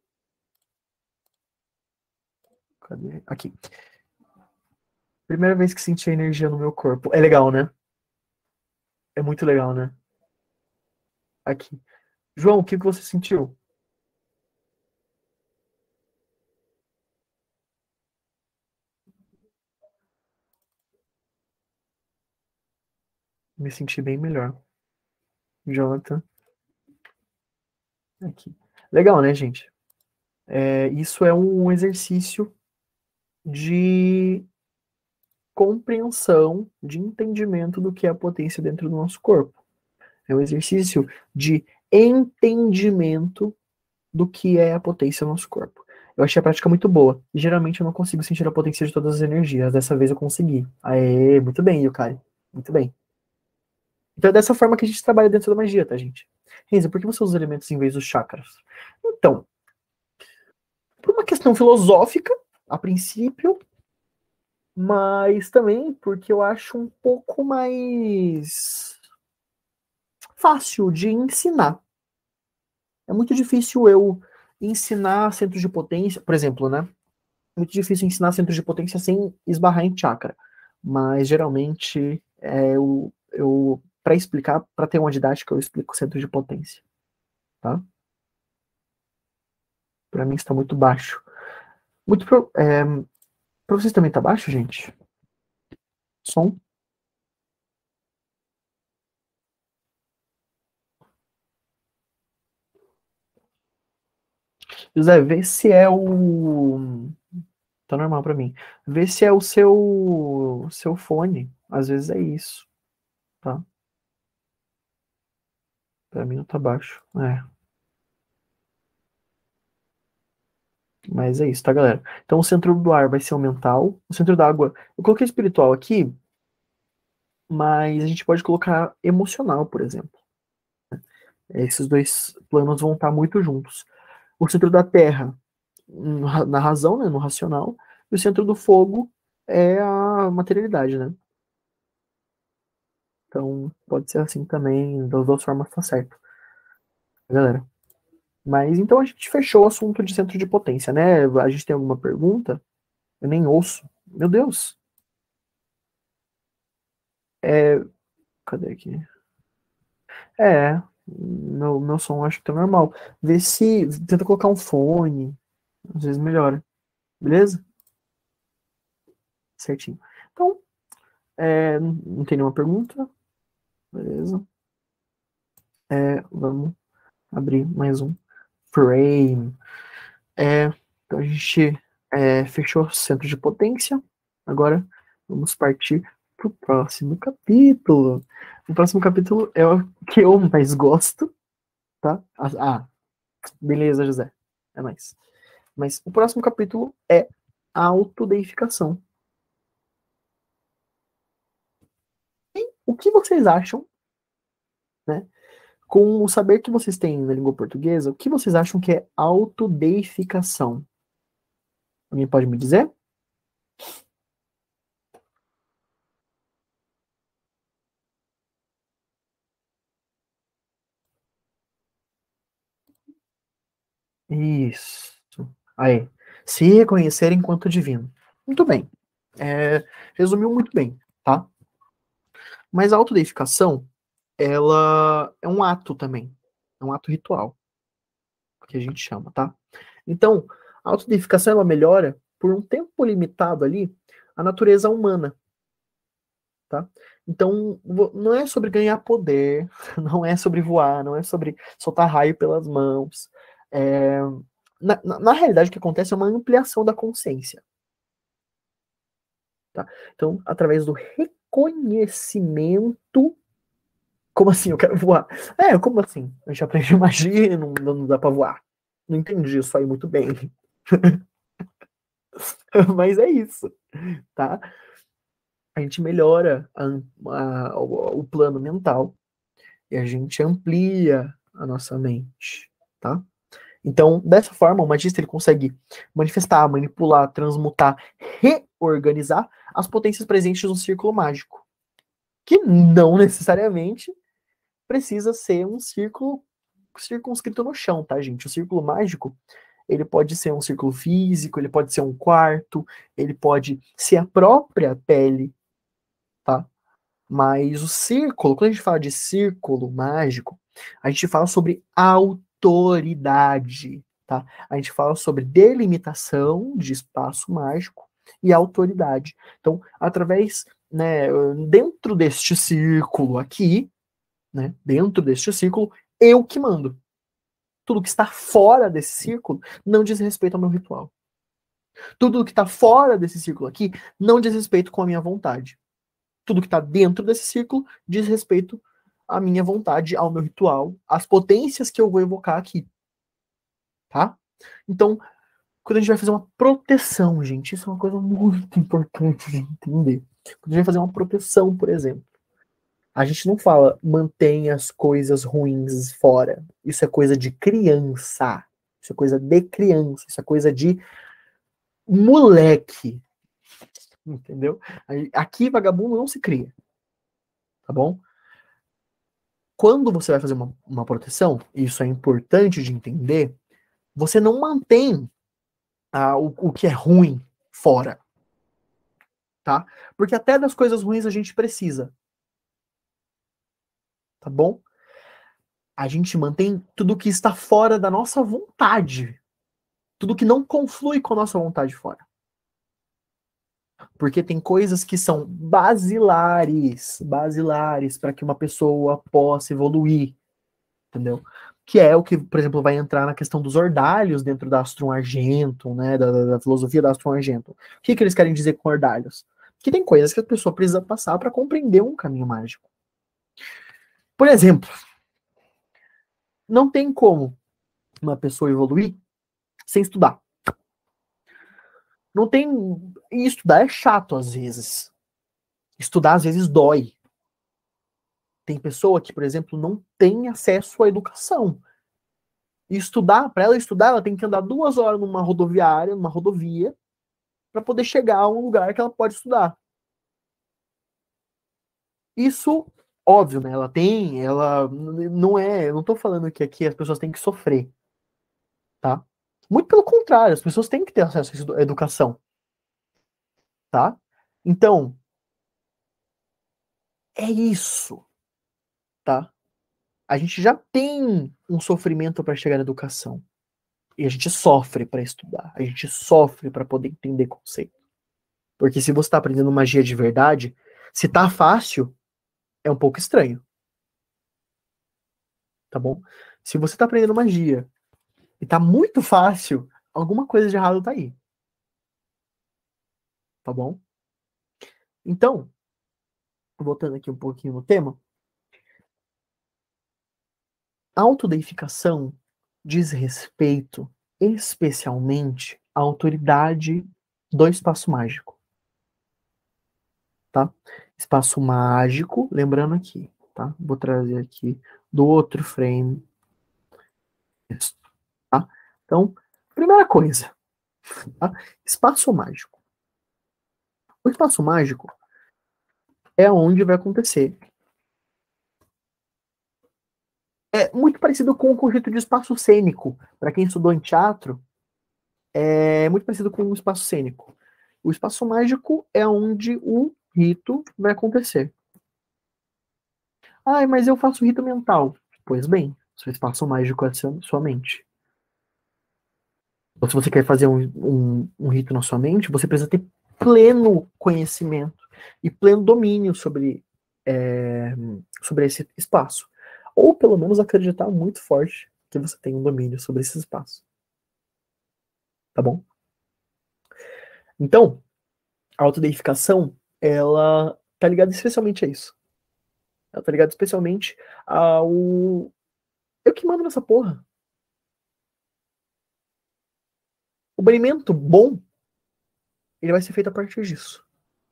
Cadê? Aqui. Primeira vez que senti a energia no meu corpo. É legal, né? É muito legal, né? Aqui. João, o que que você sentiu? Me senti bem melhor. Jonathan. Aqui. Legal, né, gente? É, isso é um exercício de compreensão, de entendimento do que é a potência dentro do nosso corpo. É um exercício de entendimento do que é a potência do nosso corpo. Eu achei a prática muito boa. E geralmente eu não consigo sentir a potência de todas as energias. Dessa vez eu consegui. Aê, muito bem, Yukari. Muito bem. Então é dessa forma que a gente trabalha dentro da magia, tá, gente? Renzo, por que você usa os elementos em vez dos chakras? Então, por uma questão filosófica, a princípio, mas também porque eu acho um pouco mais fácil de ensinar. É muito difícil eu ensinar centros de potência, por exemplo, né? É muito difícil ensinar centros de potência sem esbarrar em chakra. Mas geralmente é, eu, eu para explicar, para ter uma didática, eu explico centros de potência, tá? Para mim está muito baixo. Muito pro, é, para vocês também tá baixo, gente? Som? José, vê se é o tá normal para mim. Vê se é o seu seu fone. Às vezes é isso, tá? Para mim não tá baixo. É. Mas é isso, tá, galera? Então o centro do ar vai ser o mental. O centro da água. Eu coloquei espiritual aqui, mas a gente pode colocar emocional, por exemplo. Esses dois planos vão estar muito juntos. O centro da terra, na razão, né, no racional. E o centro do fogo é a materialidade, né? Então pode ser assim também, das duas formas tá certo. galera. Mas então a gente fechou o assunto de centro de potência, né? A gente tem alguma pergunta? Eu nem ouço. Meu Deus. É... Cadê aqui? É, meu, meu som acho que tá normal. Vê se. Tenta colocar um fone. Às vezes melhora. Beleza? Certinho. Então, é, não tem nenhuma pergunta. Beleza. É, vamos abrir mais um frame. É, então a gente é, fechou o centro de potência. Agora vamos partir pro próximo capítulo. O próximo capítulo é o que eu mais gosto, tá? Ah, beleza, José. É nóis. Mas o próximo capítulo é autodeificação. E o que vocês acham, né? Com o saber que vocês têm na língua portuguesa, o que vocês acham que é autodeificação? Alguém pode me dizer? Isso. Aí. Se reconhecer enquanto divino. Muito bem. É, resumiu muito bem, tá? Mas a autodeificação, ela é um ato também. É um ato ritual. Que a gente chama, tá? Então, a autodeificação, ela melhora, por um tempo limitado ali, a natureza humana. Tá? Então, não é sobre ganhar poder, não é sobre voar, não é sobre soltar raio pelas mãos. É, na, na, na realidade, o que acontece é uma ampliação da consciência. Tá? Então, através do reconhecimento. Como assim? Eu quero voar. É, como assim? A gente aprende magia e não, não dá pra voar. Não entendi isso aí muito bem. Mas é isso, tá? A gente melhora a, a, o, o plano mental e a gente amplia a nossa mente, tá? Então, dessa forma, o magista ele consegue manifestar, manipular, transmutar, reorganizar as potências presentes no círculo mágico, que não necessariamente precisa ser um círculo circunscrito no chão, tá, gente? O círculo mágico, ele pode ser um círculo físico, ele pode ser um quarto, ele pode ser a própria pele, tá? Mas o círculo, quando a gente fala de círculo mágico, a gente fala sobre autoridade, tá? A gente fala sobre delimitação de espaço mágico e autoridade. Então, através, né, dentro deste círculo aqui, né, dentro deste círculo, eu que mando. Tudo que está fora desse círculo não diz respeito ao meu ritual. Tudo que está fora desse círculo aqui não diz respeito com a minha vontade. Tudo que está dentro desse círculo diz respeito à minha vontade, ao meu ritual, às potências que eu vou evocar aqui. Tá? Então, quando a gente vai fazer uma proteção, gente, isso é uma coisa muito importante de entender. Quando a gente vai fazer uma proteção, por exemplo, a gente não fala mantenha as coisas ruins fora. Isso é coisa de criança. Isso é coisa de criança. Isso é coisa de moleque. Entendeu? Aqui, vagabundo não se cria. Tá bom? Quando você vai fazer uma, uma proteção, isso é importante de entender, você não mantém ah, o, o que é ruim fora. Tá? Porque até das coisas ruins a gente precisa. Tá bom? A gente mantém tudo que está fora da nossa vontade. Tudo que não conflui com a nossa vontade fora. Porque tem coisas que são basilares, basilares para que uma pessoa possa evoluir, entendeu? Que é o que, por exemplo, vai entrar na questão dos ordalhos dentro da Astrum Argentum, né, da, da, da filosofia da Astrum Argentum. O que, que eles querem dizer com ordalhos? Que tem coisas que a pessoa precisa passar para compreender um caminho mágico. Por exemplo, não tem como uma pessoa evoluir sem estudar. Não tem. E estudar é chato às vezes. Estudar às vezes dói. Tem pessoa que, por exemplo, não tem acesso à educação. E estudar, para ela estudar, ela tem que andar duas horas numa rodoviária, numa rodovia, para poder chegar a um lugar que ela pode estudar. Isso Óbvio, né? Ela tem, ela não é. Eu não tô falando que aqui as pessoas têm que sofrer, tá? Muito pelo contrário, as pessoas têm que ter acesso à edu- à educação, tá? Então, é isso, tá? A gente já tem um sofrimento para chegar na educação. E a gente sofre para estudar, a gente sofre para poder entender conceito. Porque se você está aprendendo magia de verdade, se tá fácil, é um pouco estranho, tá bom? Se você tá aprendendo magia e tá muito fácil, alguma coisa de errado tá aí, tá bom? Então, voltando aqui um pouquinho no tema, a autodeificação diz respeito especialmente à autoridade do espaço mágico, tá? Espaço mágico, lembrando aqui, tá? Vou trazer aqui do outro frame, tá? Então, primeira coisa, tá? Espaço mágico. O espaço mágico é onde vai acontecer. É muito parecido com o conceito de espaço cênico. Para quem estudou em teatro, é muito parecido com o espaço cênico. O espaço mágico é onde o rito vai acontecer. Ah, mas eu faço rito mental. Pois bem, seu espaço mágico é sua mente. Ou se você quer fazer um, um, um rito na sua mente, você precisa ter pleno conhecimento e pleno domínio sobre, é, sobre esse espaço. Ou pelo menos acreditar muito forte que você tem um domínio sobre esse espaço. Tá bom? Então, a autodeificação, ela tá ligada especialmente a isso. Ela tá ligada especialmente ao... Eu que mando nessa porra. O banimento bom, ele vai ser feito a partir disso.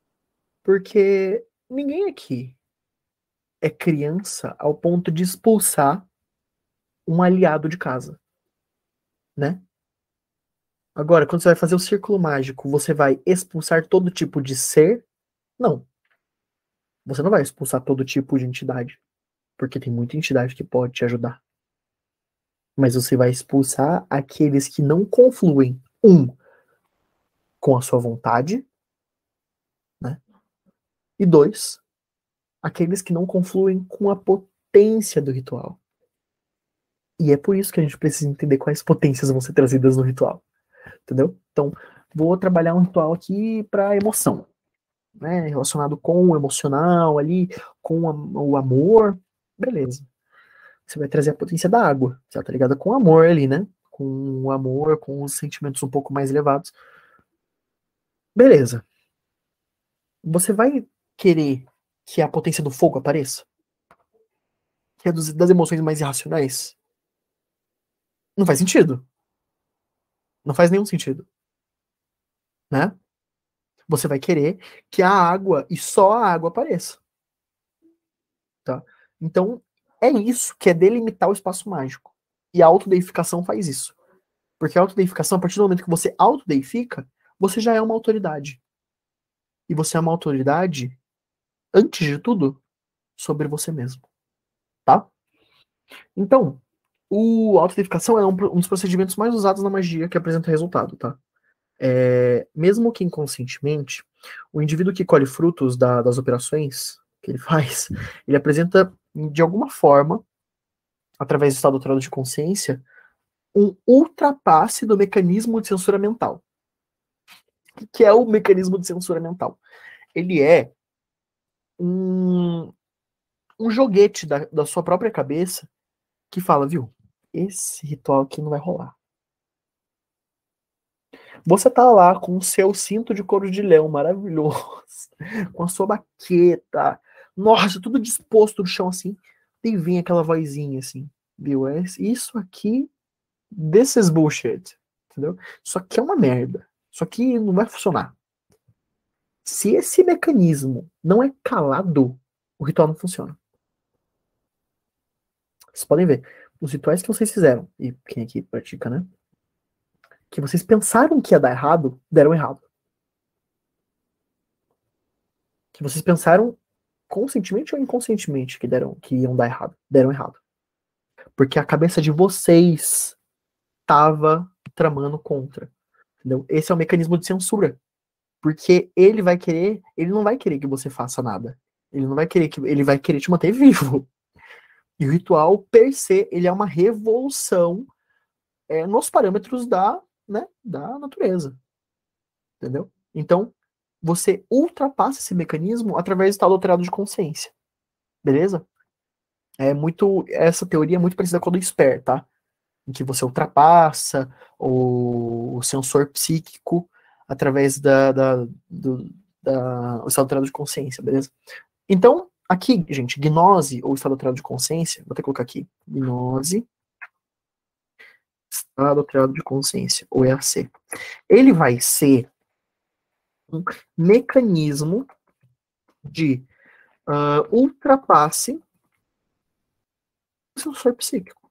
Porque ninguém aqui é criança ao ponto de expulsar um aliado de casa, né? Agora, quando você vai fazer o círculo mágico, você vai expulsar todo tipo de ser? Não. Você não vai expulsar todo tipo de entidade, porque tem muita entidade que pode te ajudar. Mas você vai expulsar aqueles que não confluem, um, com a sua vontade, né? E dois, aqueles que não confluem com a potência do ritual. E é por isso que a gente precisa entender quais potências vão ser trazidas no ritual. Entendeu? Então, vou trabalhar um ritual aqui para emoção, né? Relacionado com o emocional ali, com a, o amor, beleza. Você vai trazer a potência da água, já tá ligada com o amor ali, né? Com o amor, com os sentimentos um pouco mais elevados. Beleza. Você vai querer que a potência do fogo apareça? Que é dos, das emoções mais irracionais? Não faz sentido. Não faz nenhum sentido, né? Você vai querer que a água e só a água apareça. Tá? Então, é isso que é delimitar o espaço mágico. E a autodeificação faz isso. Porque a autodeificação, a partir do momento que você autodeifica, você já é uma autoridade. E você é uma autoridade, antes de tudo, sobre você mesmo. Tá? Então, o a autodeificação é um, um dos procedimentos mais usados na magia que apresenta resultado, tá? É, mesmo que inconscientemente, o indivíduo que colhe frutos da, das operações que ele faz, ele apresenta, de alguma forma, através do estado alterado de consciência, um ultrapasse do mecanismo de censura mental. O que é o mecanismo de censura mental? Ele é um, um joguete da, da sua própria cabeça que fala, viu, esse ritual aqui não vai rolar. Você tá lá com o seu cinto de couro de leão maravilhoso, com a sua baqueta, nossa, tudo disposto no chão assim, e vem aquela vozinha assim, viu, é isso aqui, this is bullshit, entendeu? Isso aqui é uma merda, isso aqui não vai funcionar. Se esse mecanismo não é calado, o ritual não funciona. Vocês podem ver, os rituais que vocês fizeram, e quem aqui pratica, né? Que vocês pensaram que ia dar errado, deram errado. Que vocês pensaram conscientemente ou inconscientemente que deram, que iam dar errado, deram errado. Porque a cabeça de vocês estava tramando contra. Entendeu? Esse é o mecanismo de censura. Porque ele vai querer, ele não vai querer que você faça nada. Ele não vai querer que, ele vai querer te manter vivo. E o ritual, per se, ele é uma revolução é, nos parâmetros da, né, da natureza. Entendeu? Então, você ultrapassa esse mecanismo através do estado alterado de consciência. Beleza? É muito, essa teoria é muito parecida com a do Sper, tá? Em que você ultrapassa o, o sensor psíquico através da, da, do da, o estado alterado de consciência, beleza? Então, aqui, gente, gnose ou estado alterado de consciência, vou até colocar aqui, gnose, estado alterado de consciência, ou E A C. Ele vai ser um mecanismo de uh, ultrapasse do sensor psíquico.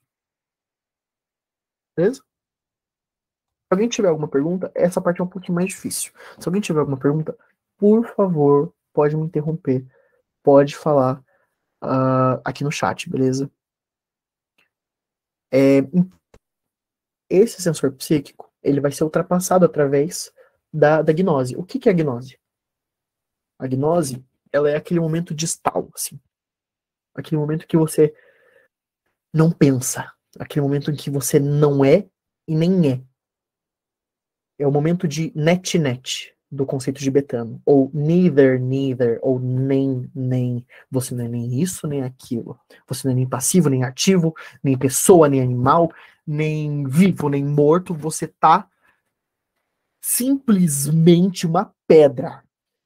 Beleza? Se alguém tiver alguma pergunta, essa parte é um pouquinho mais difícil. Se alguém tiver alguma pergunta, por favor, pode me interromper. Pode falar uh, aqui no chat, beleza? É, esse sensor psíquico, ele vai ser ultrapassado através da, da gnose. O que, que é a gnose? A gnose, ela é aquele momento de estalo, assim. Aquele momento que você não pensa. Aquele momento em que você não é e nem é. É o momento de net-net, do conceito de Betano. Ou neither, neither, ou nem, nem. Você não é nem isso, nem aquilo. Você não é nem passivo, nem ativo, nem pessoa, nem animal, nem vivo, nem morto. Você tá simplesmente uma pedra.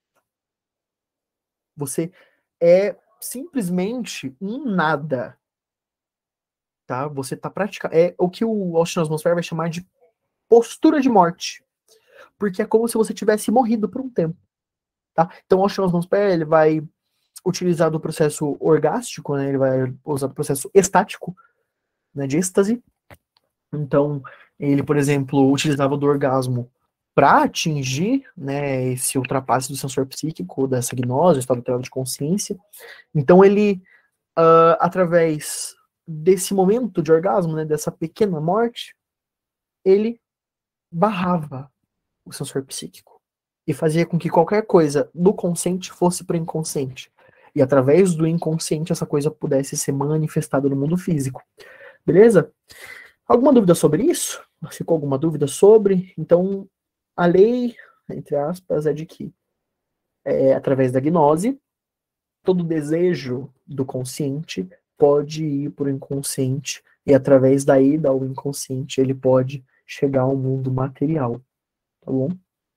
Você é simplesmente um nada. Tá? Você tá praticando. É o que o Austin Osman vai chamar de postura de morte. Porque é como se você tivesse morrido por um tempo. Tá? Então o Austin Osman ele vai utilizar do processo orgástico, né? Ele vai usar do processo estático, né? De êxtase. Então, ele, por exemplo, utilizava do orgasmo para atingir, né, esse ultrapasse do sensor psíquico, dessa gnose, estado alterado de consciência. Então ele, uh, através desse momento de orgasmo, né, dessa pequena morte, ele barrava o sensor psíquico e fazia com que qualquer coisa do consciente fosse para o inconsciente. E através do inconsciente essa coisa pudesse ser manifestada no mundo físico. Beleza? Alguma dúvida sobre isso? Ficou alguma dúvida sobre? Então, a lei, entre aspas, é de que, é, através da gnose, todo desejo do consciente pode ir para o inconsciente, e através da ida ao inconsciente, ele pode chegar ao mundo material. Tá bom?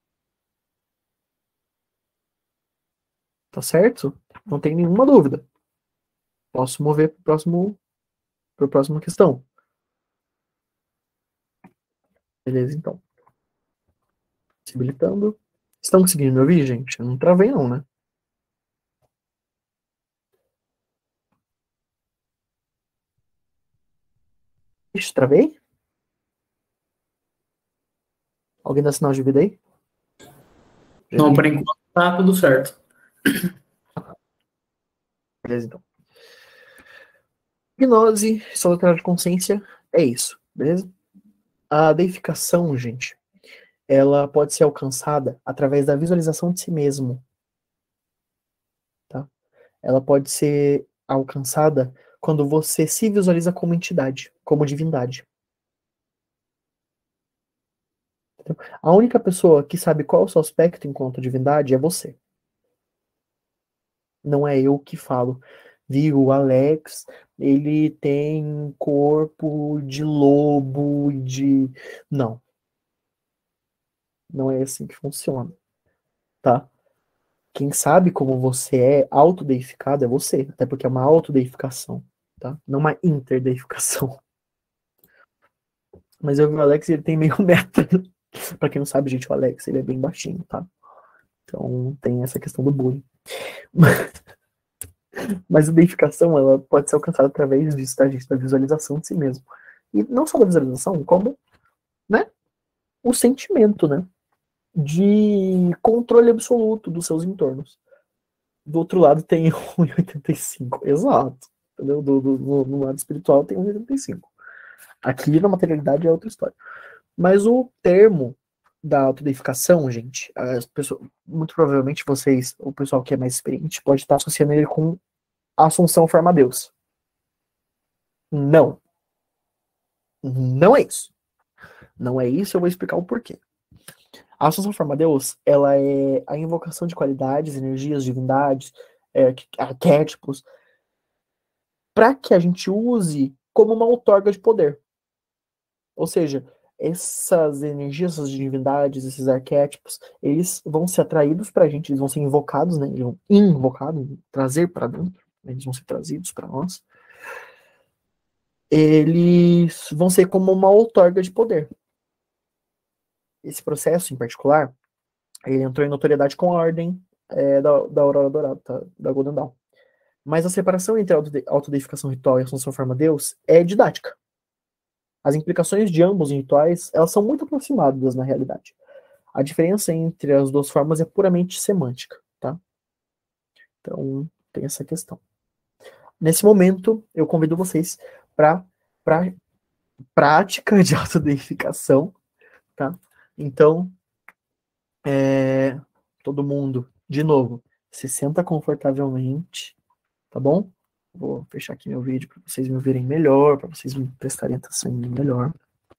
Tá certo? Não tem nenhuma dúvida. Posso mover para o próximo, para a próxima questão. Beleza, então. Possibilitando. Estão conseguindo me ouvir, gente? Eu não travei, não, né? Ixi, travei? Alguém dá sinal de vida aí? Não, por enquanto tá tudo certo. Beleza, então. Gnose, estado alterado de consciência, é isso, beleza? A deificação, gente, ela pode ser alcançada através da visualização de si mesmo. Tá? Ela pode ser alcançada quando você se visualiza como entidade, como divindade. Entendeu? A única pessoa que sabe qual é o seu aspecto enquanto divindade é você. Não é eu que falo. Viu, o Alex, ele tem corpo de lobo, de... Não. Não é assim que funciona. Tá? Quem sabe como você é autodeificado é você. Até porque é uma autodeificação. Tá? Não uma interdeificação. Mas eu vi o Alex e ele tem meio metro. Pra quem não sabe, gente, o Alex, ele é bem baixinho, tá? Então tem essa questão do bullying. Mas a deificação, ela pode ser alcançada através disso, tá, gente? Da visualização de si mesmo. E não só da visualização, como, né? O sentimento, né? De controle absoluto dos seus entornos. do outro lado tem um e oitenta e cinco. Exato. Entendeu? Do, do, do, no lado espiritual tem um e oitenta e cinco. Aqui na materialidade é outra história. Mas o termo da autodeificação, gente, as pessoas, muito provavelmente vocês, o pessoal que é mais experiente, pode estar associando ele com a Assunção Forma Deus. Não. Não é isso. Não é isso, eu vou explicar o porquê. A Assunção Forma Deus, ela é a invocação de qualidades, energias, divindades, é, arquétipos, para que a gente use como uma outorga de poder. Ou seja, essas energias, essas divindades, esses arquétipos, eles vão ser atraídos para a gente, eles vão ser invocados, né? Eles vão invocados, trazer para dentro, eles vão ser trazidos para nós. Eles vão ser como uma outorga de poder. Esse processo, em particular, ele entrou em notoriedade com a ordem é, da, da Aurora Dourada, tá? Da Golden Dawn. Mas a separação entre a autodeificação ritual e a Assunção Forma Deus é didática. As implicações de ambos os rituais, elas são muito aproximadas na realidade. A diferença entre as duas formas é puramente semântica, tá? Então, tem essa questão. Nesse momento, eu convido vocês para pra prática de autodeificação, tá? Então, é, todo mundo, de novo, se senta confortavelmente, tá bom? Vou fechar aqui meu vídeo para vocês me verem melhor, para vocês me prestarem atenção em mim melhor.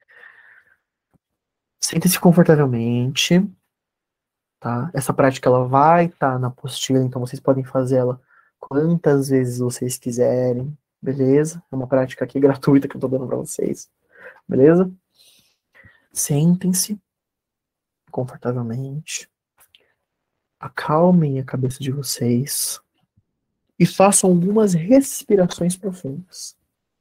Sentem-se confortavelmente, tá? Essa prática ela vai estar tá na apostila, então vocês podem fazer ela quantas vezes vocês quiserem, beleza? É uma prática aqui gratuita que eu tô dando para vocês, beleza? Sentem-se confortavelmente, acalmem a cabeça de vocês e façam algumas respirações profundas.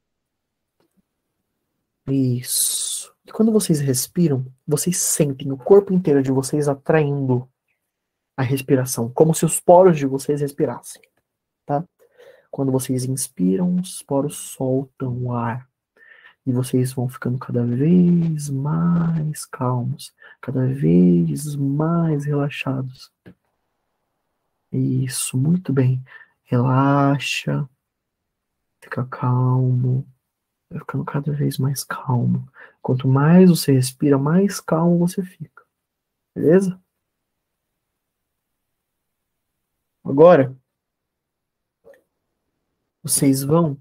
Isso. E quando vocês respiram, vocês sentem o corpo inteiro de vocês atraindo a respiração, como se os poros de vocês respirassem, tá? Quando vocês inspiram, os poros soltam o ar. E vocês vão ficando cada vez mais calmos, cada vez mais relaxados. Isso, muito bem. Relaxa, fica calmo, vai ficando cada vez mais calmo. Quanto mais você respira, mais calmo você fica. Beleza? Agora, vocês vão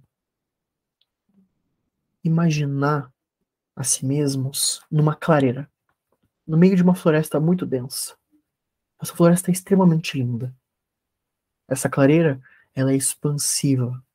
imaginar a si mesmos numa clareira, no meio de uma floresta muito densa. Essa floresta é extremamente linda. Essa clareira, ela é expansiva.